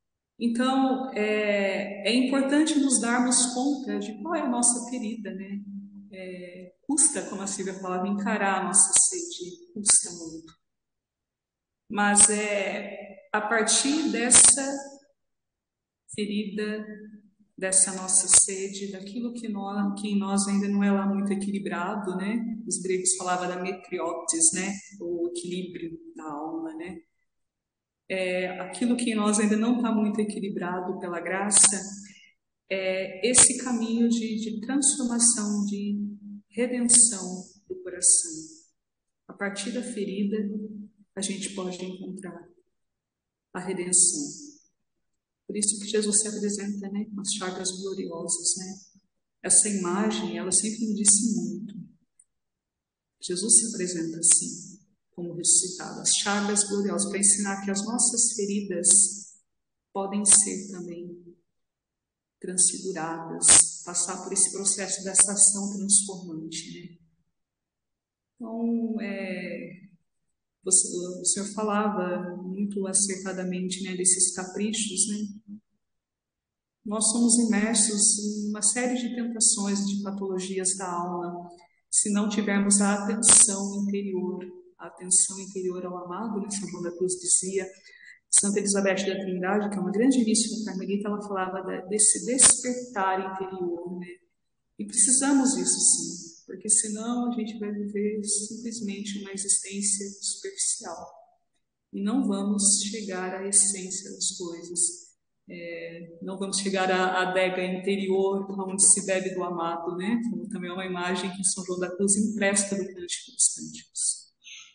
Então, é, é importante nos darmos conta de qual é a nossa ferida, né? É, custa, como a Silvia falava, encarar a nossa sede, custa muito. Mas é a partir dessa ferida, dessa nossa sede, daquilo que, nós, que em nós ainda não é lá muito equilibrado, né? Os gregos falavam da metriotes, né? O equilíbrio da alma, né? É, aquilo que em nós ainda não está muito equilibrado pela graça, é esse caminho de, de transformação, de redenção do coração. A partir da ferida, a gente pode encontrar a redenção. Por isso que Jesus se apresenta, né, com as chagas gloriosas, né? Essa imagem, ela sempre me disse muito. Jesus se apresenta assim, como ressuscitado, as chagas gloriosas, para ensinar que as nossas feridas podem ser também transfiguradas, passar por esse processo dessa ação transformante, né? Então, é, você, o senhor falava muito acertadamente, né, desses caprichos, né? Nós somos imersos em uma série de tentações, de patologias da alma, se não tivermos a atenção interior, a atenção interior ao amado, né? São João da Cruz dizia, Santa Elizabeth da Trindade, que é uma grandíssima carmelita, ela falava desse despertar interior, né? E precisamos disso sim, porque senão a gente vai viver simplesmente uma existência superficial e não vamos chegar à essência das coisas. É, não vamos chegar à adega interior, onde se bebe do amado, né? Como também é uma imagem que São João da Cruz empresta do Cântico dos Cânticos.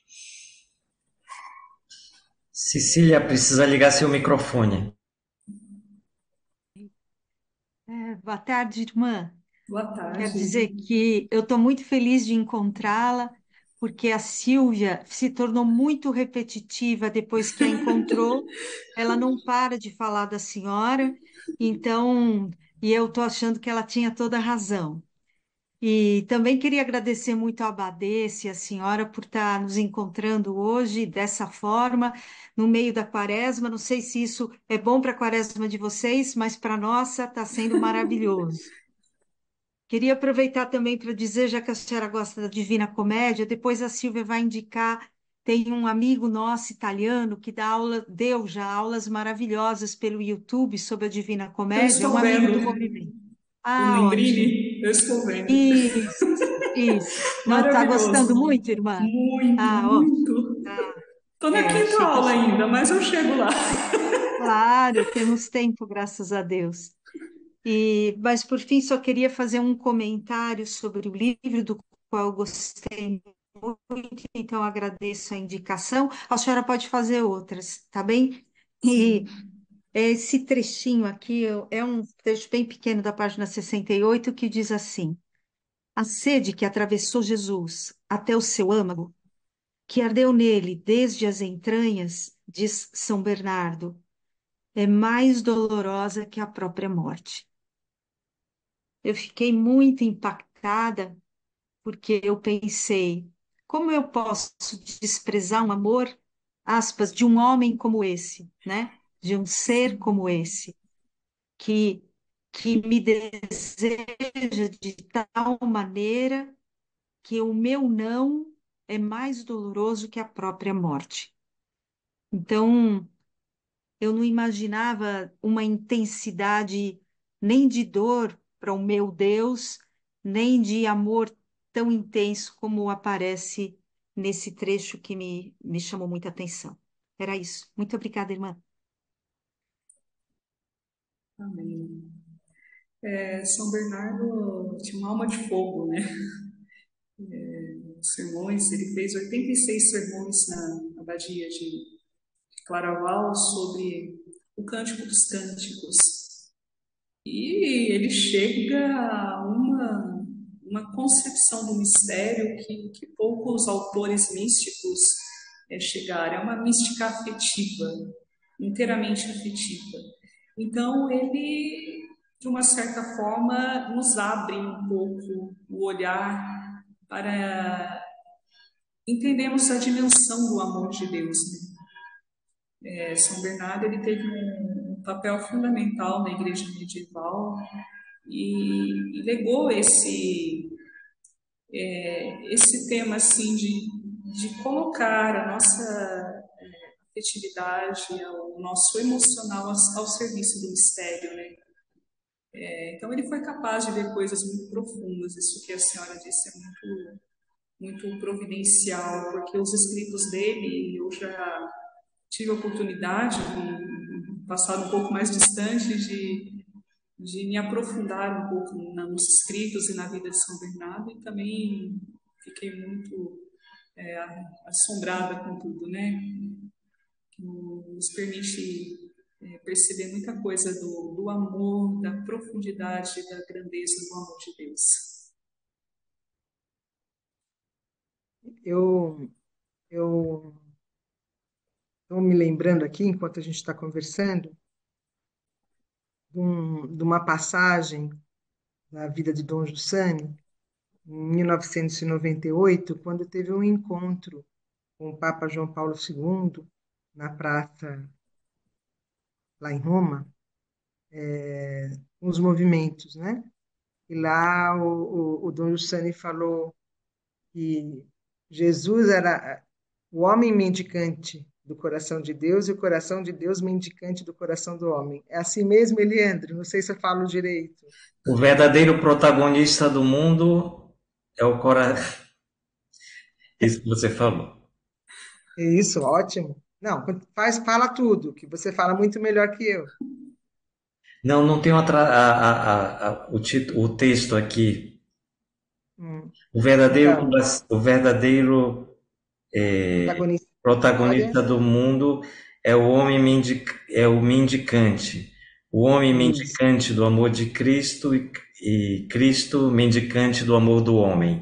Cecília, precisa ligar seu microfone. É, boa tarde, irmã. Boa Quero tarde. dizer que eu estou muito feliz de encontrá-la, porque a Silvia se tornou muito repetitiva depois que a encontrou. Ela não para de falar da senhora, então, e eu estou achando que ela tinha toda a razão. E também queria agradecer muito a Abadesse e a senhora por estar nos encontrando hoje dessa forma, no meio da quaresma. Não sei se isso é bom para a quaresma de vocês, mas para a nossa está sendo maravilhoso. Queria aproveitar também para dizer, já que a senhora gosta da Divina Comédia, depois a Silvia vai indicar, tem um amigo nosso italiano que dá aula, deu já aulas maravilhosas pelo YouTube sobre a Divina Eu Comédia, é um estou amigo do vendo. movimento. O Ah, ótimo. Membrini, eu estou vendo. Isso, isso. Não está Maravilhoso. gostando muito, irmã? Muito, Ah, ó, muito. ah, Estou na é, quinta achei que... aula ainda, mas eu chego lá. Claro, temos tempo, graças a Deus. E, mas, por fim, só queria fazer um comentário sobre o livro do qual eu gostei muito, então agradeço a indicação. A senhora pode fazer outras, tá bem? E Sim. esse trechinho aqui eu- é um trecho bem pequeno da página sessenta e oito que diz assim: a sede que atravessou Jesus até o seu âmago, que ardeu nele desde as entranhas, diz São Bernardo, é mais dolorosa que a própria morte. Eu fiquei muito impactada porque eu pensei, como eu posso desprezar um amor, aspas, de um homem como esse, né? De um ser como esse, que, que me deseja de tal maneira que o meu não é mais doloroso que a própria morte. Então, eu não imaginava uma intensidade nem de dor para o meu Deus, nem de amor tão intenso como aparece nesse trecho que me, me chamou muita atenção. Era isso. Muito obrigada, irmã. Amém. É, São Bernardo tinha uma alma de fogo, né? Sermões, ele fez oitenta e seis sermões na abadia de Claraval sobre o Cântico dos Cânticos. E ele chega a uma, uma concepção do mistério que, que poucos autores místicos é, chegaram. É uma mística afetiva, inteiramente afetiva. Então, ele, de uma certa forma, nos abre um pouco o olhar para entendermos a dimensão do amor de Deus, né? É, São Bernardo ele teve um um papel fundamental na igreja medieval e, e legou esse, é, esse tema assim de, de colocar a nossa afetividade, o nosso emocional ao, ao serviço do mistério, né? É, então ele foi capaz de ver coisas muito profundas. Isso que a senhora disse é muito muito providencial, porque os escritos dele eu já tive a oportunidade de passar um pouco mais distante de, de me aprofundar um pouco na, nos escritos e na vida de São Bernardo e também fiquei muito é, assombrada com tudo, né? Que nos permite é, perceber muita coisa do, do amor, da profundidade, da grandeza do amor de Deus. Eu eu estou me lembrando aqui, enquanto a gente está conversando, de, um, de uma passagem da vida de Dom Giussani, em mil novecentos e noventa e oito, quando teve um encontro com o Papa João Paulo segundo, na praça lá em Roma, é, os movimentos, né? E lá o, o, o Dom Giussani falou que Jesus era o homem mendicante do coração de Deus e o coração de Deus mendicante do coração do homem. É assim mesmo, Eliandro? Não sei se eu falo direito. O verdadeiro protagonista do mundo é o coração. Isso que você falou. Isso, ótimo. Não, faz, fala tudo, que você fala muito melhor que eu. Não, não tem outra, a, a, a, o, tito, o texto aqui. Hum. O verdadeiro, Então, o verdadeiro é, protagonista da protagonista história, do mundo é o homem mendic, é o mendicante. O homem isso. mendicante do amor de Cristo e, e Cristo mendicante do amor do homem.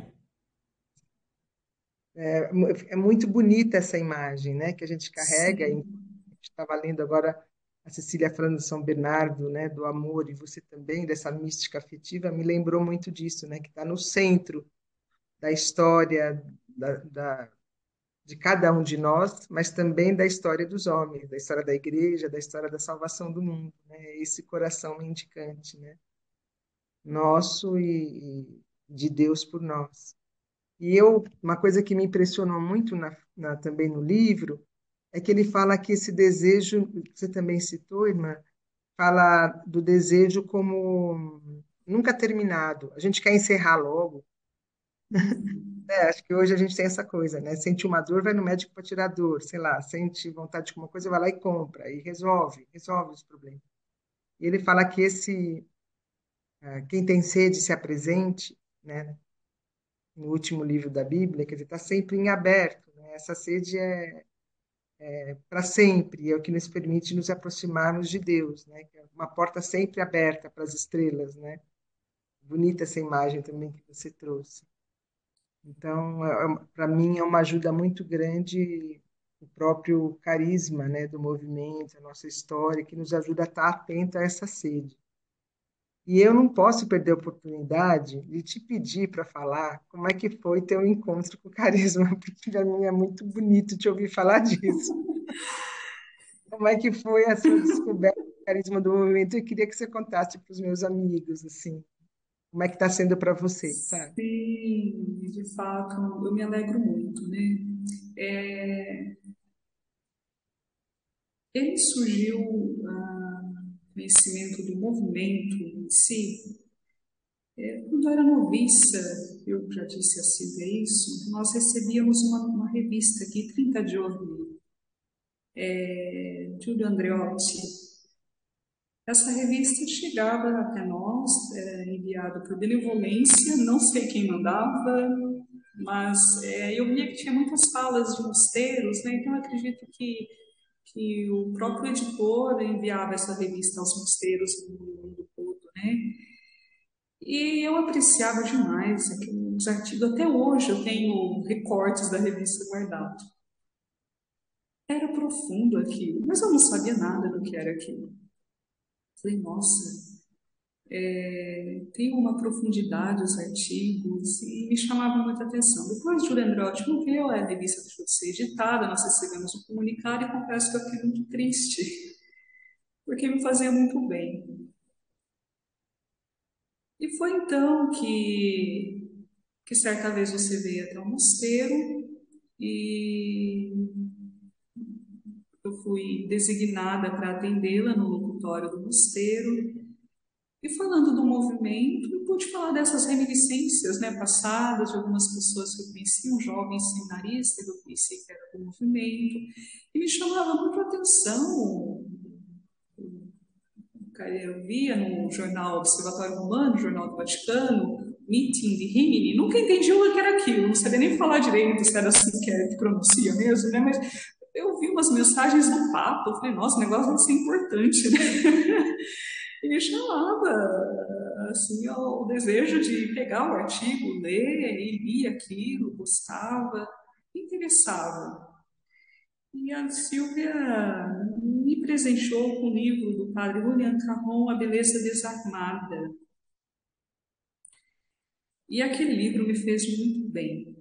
É, é muito bonita essa imagem, né, que a gente carrega. E a Sim, gente estava lendo agora a Cecília falando de São Bernardo, né, do amor, e você também, dessa mística afetiva, me lembrou muito disso, né, que está no centro da história da, da, de cada um de nós, mas também da história dos homens, da história da igreja, da história da salvação do mundo, né, esse coração mendicante, né, nosso e, e de Deus por nós. E eu, uma coisa que me impressionou muito na, na, também no livro é que ele fala que esse desejo, que você também citou, irmã, fala do desejo como nunca terminado. A gente quer encerrar logo. É, acho que hoje a gente tem essa coisa, né? Sente uma dor, vai no médico para tirar a dor, sei lá, sente vontade de alguma coisa, vai lá e compra, e resolve, resolve os problemas. E ele fala que esse, ah, quem tem sede se apresente, né? No último livro da Bíblia, quer dizer, está sempre em aberto, né? Essa sede é para sempre, é o que nos permite nos aproximarmos de Deus, né? Que é uma porta sempre aberta para as estrelas, né? Bonita essa imagem também que você trouxe. Então, para mim é uma ajuda muito grande o próprio carisma, né, do movimento, a nossa história, que nos ajuda a estar atento a essa sede. E eu não posso perder a oportunidade de te pedir para falar como é que foi teu encontro com o carisma, porque para mim é muito bonito te ouvir falar disso. Como é que foi a sua descoberta do carisma do movimento? Eu queria que você contasse para os meus amigos, assim, como é que está sendo para você, sabe? sim, de fato, eu me alegro muito, né? É, ele surgiu, ah, conhecimento do movimento em si, é, quando eu era noviça, eu já disse a Silvia isso, nós recebíamos uma, uma revista aqui, trinta giorni, é, Giulio Andreotti. Essa revista chegava até nós, é, enviada por benevolência, não sei quem mandava, mas é, eu via que tinha muitas falas de mosteiros, né? Então eu acredito que, que o próprio editor enviava essa revista aos mosteiros no mundo todo, né? E eu apreciava demais aqueles artigos. Até hoje eu tenho recortes da revista guardados. Era profundo aquilo, mas eu não sabia nada do que era aquilo. Falei, nossa, é, tem uma profundidade os artigos e me chamava muita atenção. Depois de Júlio Andreotti morreu, a revista deixou de ser editada, nós recebemos um comunicado e confesso que eu fiquei muito triste. porque me fazia muito bem. E foi então que, que certa vez você veio até o mosteiro e eu fui designada para atendê-la no locutório do mosteiro. E falando do movimento, eu pude falar dessas reminiscências, né, passadas de algumas pessoas que eu conheci, um jovem seminarista que eu conheci que era do movimento, e me chamava muito a atenção. Eu via no jornal Observatório Romano, Jornal do Vaticano, Meeting de Rimini, nunca entendi o que era aquilo, não sabia nem falar direito se era assim que, é, que pronuncia mesmo, né? Mas eu vi umas mensagens do Papa, eu falei, nossa, o negócio deve ser importante, né? E me chamava, assim, o desejo de pegar o artigo, ler, e lia aquilo, gostava, me interessava. E a Silvia me presenteou com o livro do padre Julian Carron, A Beleza Desarmada. E aquele livro me fez muito bem.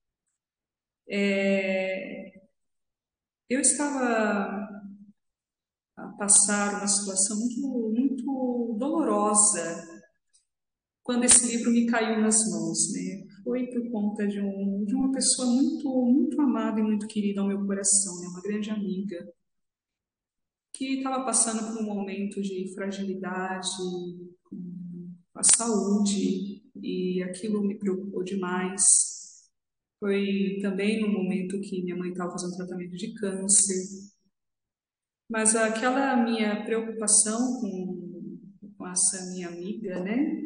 É, eu estava a passar uma situação muito, muito dolorosa quando esse livro me caiu nas mãos, né? Foi por conta de, um, de uma pessoa muito, muito amada e muito querida ao meu coração, né? Uma grande amiga, que estava passando por um momento de fragilidade com a saúde, e aquilo me preocupou demais. Foi também no momento que minha mãe estava fazendo tratamento de câncer, mas aquela minha preocupação com, com essa minha amiga, né,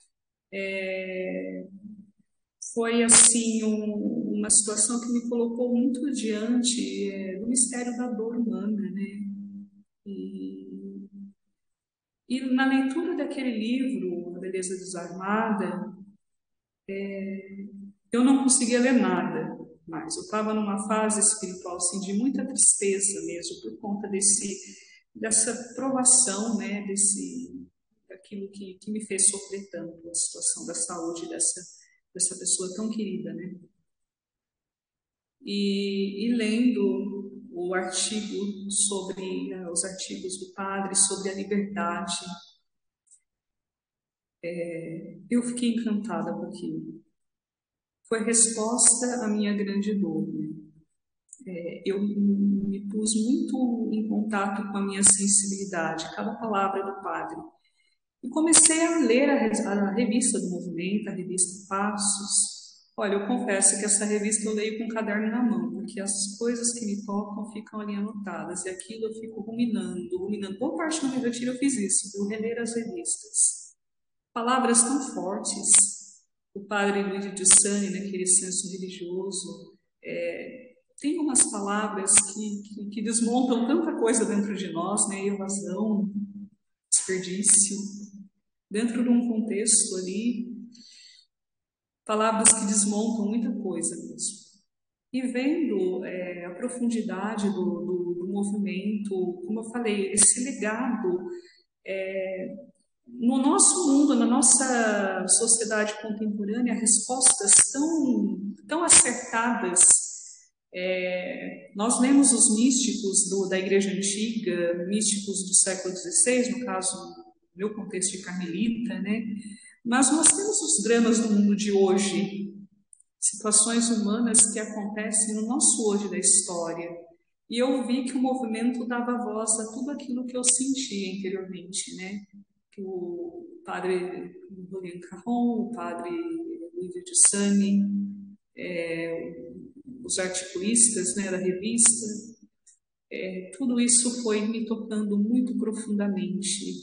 foi assim um, uma situação que me colocou muito diante é, do mistério da dor humana, né? E, e na leitura daquele livro, A Beleza Desarmada, eu não conseguia ler nada mais. Eu estava numa fase espiritual assim, de muita tristeza mesmo, por conta desse, dessa provação, né, desse, daquilo que, que me fez sofrer tanto, a situação da saúde dessa, dessa pessoa tão querida, né? E, e lendo o artigo sobre, né, os artigos do padre sobre a liberdade, eu fiquei encantada com aquilo. Foi resposta à minha grande dor, né? Eu me pus muito em contato com a minha sensibilidade, cada palavra do padre. E comecei a ler a, a revista do movimento, a revista Passos. Olha, eu confesso que essa revista eu leio com um caderno na mão, porque as coisas que me tocam ficam ali anotadas, e aquilo eu fico ruminando, ruminando. Boa parte do meu retiro eu fiz isso, eu reler as revistas. Palavras tão fortes. O padre Luigi Giussani, naquele senso religioso, é, tem umas palavras que, que, que desmontam tanta coisa dentro de nós, né? Evasão, desperdício, dentro de um contexto ali, palavras que desmontam muita coisa mesmo. E vendo é, a profundidade do, do, do movimento, como eu falei, esse legado é, no nosso mundo, na nossa sociedade contemporânea, respostas tão, tão acertadas. É, nós lemos os místicos do, da Igreja Antiga, místicos do século dezesseis, no caso, no meu contexto de carmelita, né? Mas nós temos os dramas do mundo de hoje, situações humanas que acontecem no nosso hoje da história. E eu vi que o movimento dava voz a tudo aquilo que eu sentia interiormente, né? Que o padre Julian Carron, o padre Luiz Giussani, é, os articulistas, né, da revista, é, tudo isso foi me tocando muito profundamente.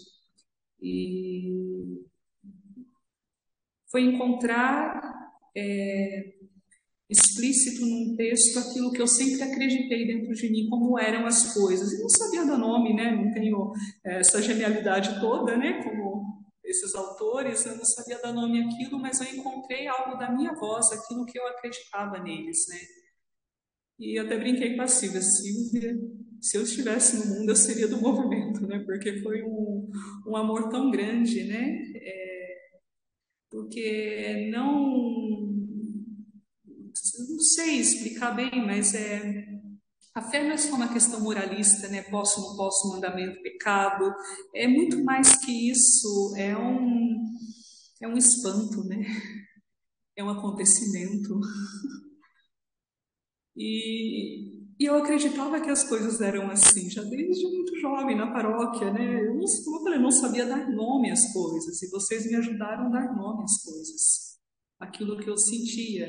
E foi encontrar é, explícito num texto aquilo que eu sempre acreditei dentro de mim, como eram as coisas. E não sabia dar nome, né? Não tenho é, essa genialidade toda, né? Como esses autores, eu não sabia dar nome àquilo, mas eu encontrei algo da minha voz, aquilo que eu acreditava neles, né? E até brinquei com a Silvia. Silvia, se eu estivesse no mundo, eu seria do movimento, né? Porque foi um, um amor tão grande, né? É, porque não, não sei explicar bem, mas é A fé não é só uma questão moralista, né? Posso, não posso, mandamento, pecado. É muito mais que isso. É um, é um espanto, né? É um acontecimento. E, e eu acreditava que as coisas eram assim, já desde muito jovem, na paróquia, né? Eu não, como eu falei, eu não sabia dar nome às coisas, e vocês me ajudaram a dar nome às coisas, aquilo que eu sentia.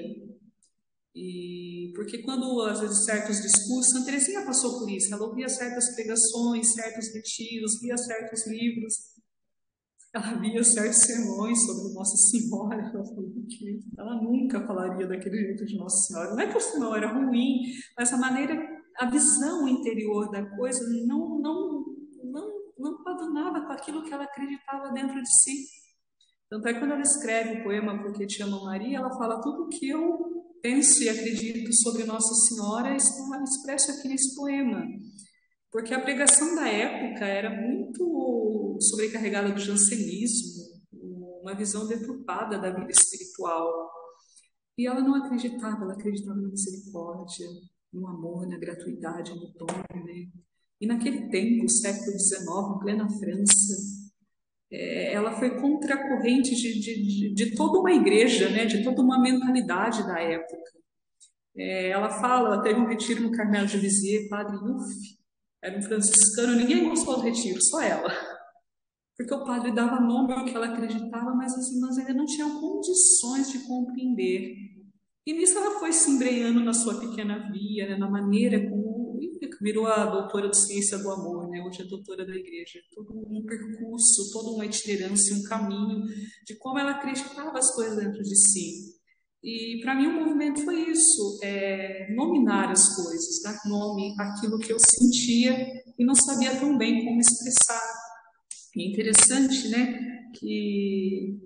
E porque quando, às vezes, certos discursos, Santa Teresinha passou por isso, ela ouvia certas pregações, certos retiros, via certos livros, ela via certos sermões sobre Nossa Senhora, ela falou que ela nunca falaria daquele jeito de Nossa Senhora. Não é que o sermão era ruim, mas a maneira, a visão interior da coisa não, não, não, não coadunava com aquilo que ela acreditava dentro de si. Tanto é que quando ela escreve o poema Porque Te Amo Maria, ela fala tudo o que eu penso e acredito sobre Nossa Senhora está expresso aqui nesse poema. Porque a pregação da época era muito sobrecarregada do jansenismo, uma visão deturpada da vida espiritual. E ela não acreditava, ela acreditava na misericórdia, no amor, na gratuidade, no dom, né? E naquele tempo, século dezenove, em plena França, é, ela foi contra a corrente de, de, de, de toda uma igreja, né? De toda uma mentalidade da época. É, ela fala, ela teve um retiro no Carmelo de Lisieux, Padre Uf, era um franciscano, ninguém gostou do retiro, só ela. Porque o padre dava nome ao que ela acreditava, mas as irmãs ainda não tinham condições de compreender. E nisso ela foi se embrenhando na sua pequena via, né, na maneira como virou a doutora de ciência do amor, né, hoje é doutora da igreja. Todo um percurso, toda uma itinerância, um caminho de como ela acreditava as coisas dentro de si. E para mim o movimento foi isso, é, nominar as coisas, dar nome àquilo que eu sentia e não sabia tão bem como expressar. E é interessante, né, que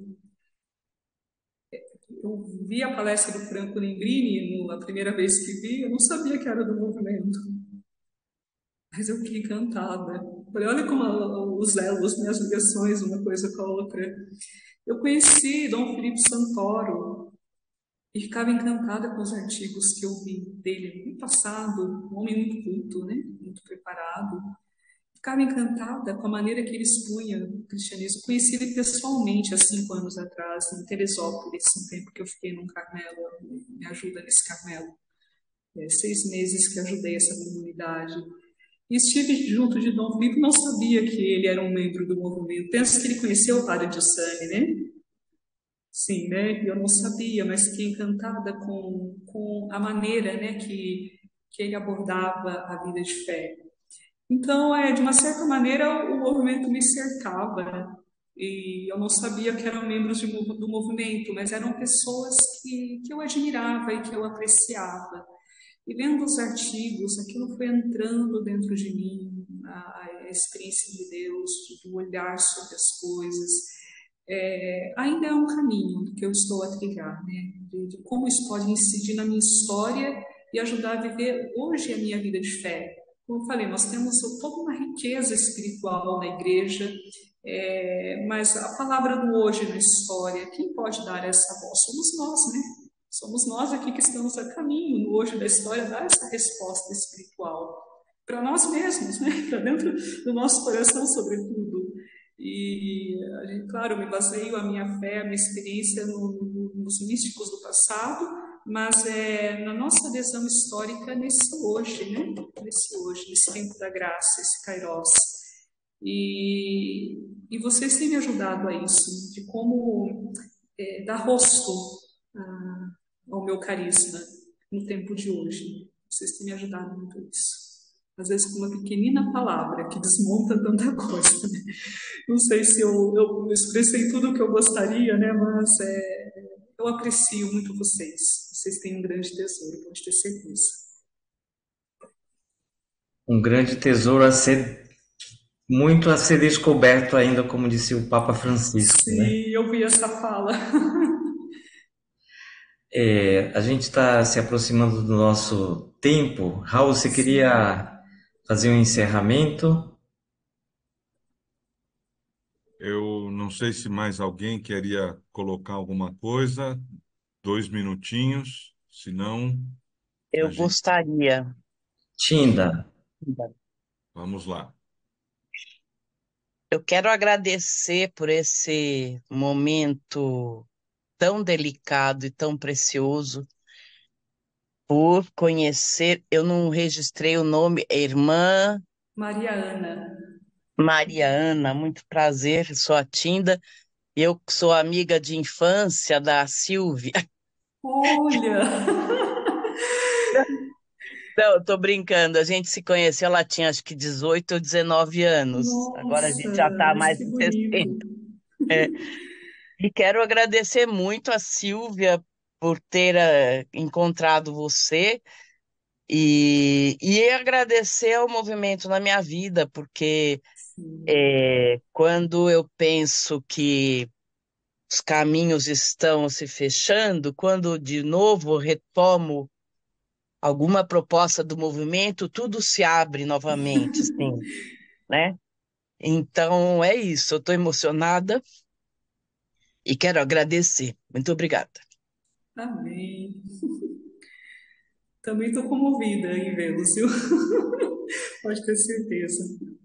eu vi a palestra do Franco Negrini a primeira vez que vi, eu não sabia que era do movimento, mas eu fiquei encantada. Falei, olha como os elos, né, as ligações, uma coisa com a outra. Eu conheci Dom Filipe Santoro e ficava encantada com os artigos que eu vi dele no passado, um homem muito culto, né, muito preparado. Ficava encantada com a maneira que ele expunha o cristianismo. Conheci ele pessoalmente há cinco anos atrás, em Teresópolis, um tempo que eu fiquei num Carmelo, me ajuda nesse Carmelo. É, seis meses que ajudei essa comunidade. E estive junto de Dom Filipe, não sabia que ele era um membro do movimento. Penso que ele conheceu o Padre Giussani, né? Sim, né? Eu não sabia, mas fiquei encantada com, com a maneira, né, que, que ele abordava a vida de fé. Então, é, de uma certa maneira, o movimento me cercava e eu não sabia que eram membros de, do movimento, mas eram pessoas que, que eu admirava e que eu apreciava. E lendo os artigos, aquilo foi entrando dentro de mim, a, a experiência de Deus, do olhar sobre as coisas. É, ainda é um caminho que eu estou a trilhar, né? De, de como isso pode incidir na minha história e ajudar a viver hoje a minha vida de fé. Como eu falei, nós temos toda uma riqueza espiritual na igreja, é, mas a palavra do hoje na história, quem pode dar essa voz? Somos nós, né? Somos nós aqui que estamos a caminho no hoje da história, dar essa resposta espiritual para nós mesmos, né? Para dentro do nosso coração, sobretudo. E, a gente, claro, eu me baseio a minha fé, a minha experiência no, no, nos místicos do passado, mas é na nossa adesão histórica nesse hoje, né? Nesse hoje, nesse tempo da graça, esse Kairos. E, e vocês têm me ajudado a isso, de como é, dar rosto a, ao meu carisma no tempo de hoje. Vocês têm me ajudado muito a isso. Às vezes com uma pequenina palavra que desmonta tanta coisa, né? Não sei se eu, eu expressei tudo o que eu gostaria, né? Mas é, eu aprecio muito vocês. Vocês têm um grande tesouro, pode ter certeza. Um grande tesouro a ser, muito a ser descoberto ainda, como disse o Papa Francisco, Sim, né? eu vi essa fala. É, a gente está se aproximando do nosso tempo. Raul, você queria fazer um encerramento? Eu não sei se mais alguém queria colocar alguma coisa, dois minutinhos, se não, a Eu gente. gostaria. Tinda. Vamos lá. Eu quero agradecer por esse momento tão delicado e tão precioso, por conhecer, eu não registrei o nome, é irmã Maria Ana. Maria Ana, muito prazer, sou a Tinda, eu sou amiga de infância da Silvia. Olha! Não, eu tô brincando, a gente se conheceu, ela tinha acho que dezoito ou dezenove anos, agora a gente já Nossa, tá mas mais que de bonito. sessenta. É. E quero agradecer muito a Silvia por ter eh, encontrado você e, e agradecer ao movimento na minha vida, porque Sim. eh, quando eu penso que os caminhos estão se fechando, quando de novo retomo alguma proposta do movimento, tudo se abre novamente, assim, né? Então é isso, eu estou emocionada e quero agradecer. Muito obrigada. Amém. Também estou comovida em vê-lo, viu? Pode ter certeza.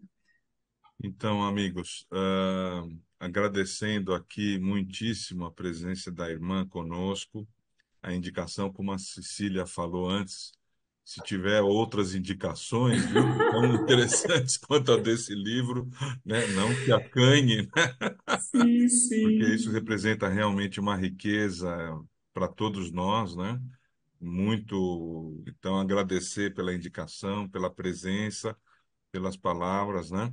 Então, amigos, ah, agradecendo aqui muitíssimo a presença da irmã conosco, a indicação, como a Cecília falou antes, se tiver outras indicações, viu, tão interessantes quanto a desse livro, né, não se acanhe, né, Sim, porque isso sim. representa realmente uma riqueza para todos nós, né? Muito, então agradecer pela indicação, pela presença, pelas palavras, né?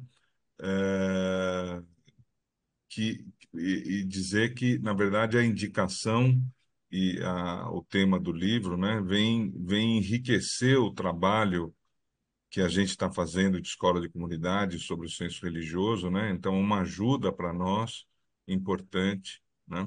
É, que, e, e dizer que, na verdade, a indicação e a, o tema do livro, né, vem, vem enriquecer o trabalho que a gente está fazendo de escola de comunidade sobre o senso religioso, né? Então, uma ajuda para nós importante, né?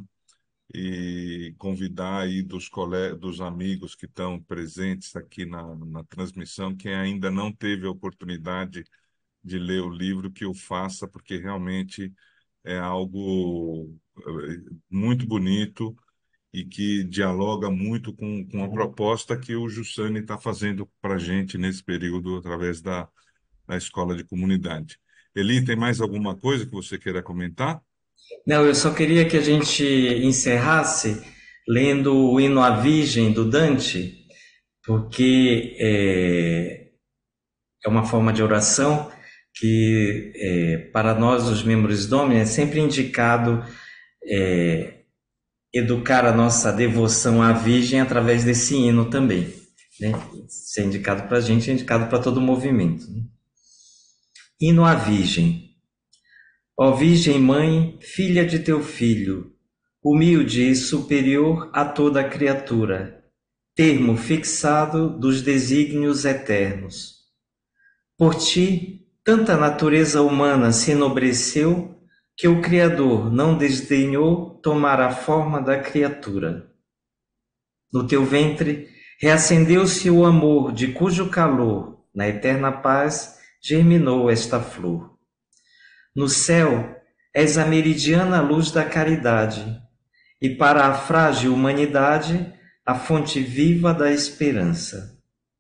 E convidar aí dos colegas, dos amigos que estão presentes aqui na, na transmissão, quem ainda não teve a oportunidade de ler o livro, que o faça, porque realmente é algo eh, muito bonito e que dialoga muito com, com a proposta que o Jussani está fazendo para a gente nesse período através da, da escola de comunidade. Eli, tem mais alguma coisa que você queira comentar? Não, eu só queria que a gente encerrasse lendo o hino à Virgem do Dante, porque é, é uma forma de oração que, é, para nós, os membros Domini, é sempre indicado é, educar a nossa devoção à Virgem através desse hino também. Né? Se é indicado para a gente, é indicado para todo o movimento. Né? Hino à Virgem. Ó Virgem Mãe, filha de teu Filho, humilde e superior a toda criatura, termo fixado dos desígnios eternos. Por ti, tanta natureza humana se enobreceu que o Criador não desdenhou tomar a forma da criatura. No teu ventre reacendeu-se o amor de cujo calor, na eterna paz, germinou esta flor. No céu, és a meridiana luz da caridade, e para a frágil humanidade, a fonte viva da esperança.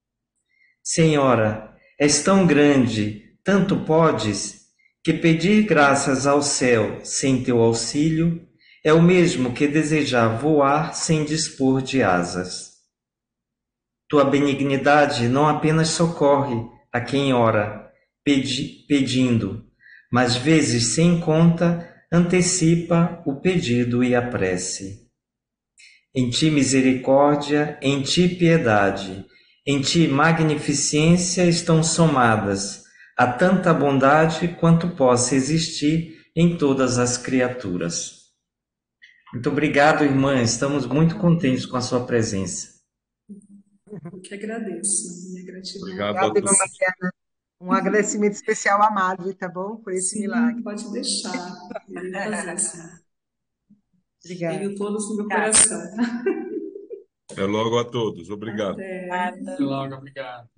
Senhora, és tão grande, tanto podes, que pedir graças ao céu sem teu auxílio é o mesmo que desejar voar sem dispor de asas. Tua benignidade não apenas socorre a quem ora, pedi, pedindo, mas vezes sem conta antecipa o pedido e a prece. Em ti misericórdia, em ti piedade, em ti magnificência estão somadas a tanta bondade quanto possa existir em todas as criaturas. Muito obrigado, irmã. Estamos muito contentes com a sua presença. Eu que agradeço. Minha gratidão a Obrigado a Obrigada, irmã todos. todos. Mariana. Um agradecimento especial à Madre, tá bom? Por esse Sim, milagre. pode deixar. Irei fazer, sim. Obrigada. Tenho todos no meu Obrigada. coração. Até logo a todos. Obrigado. Até. Obrigada. Até logo, obrigado.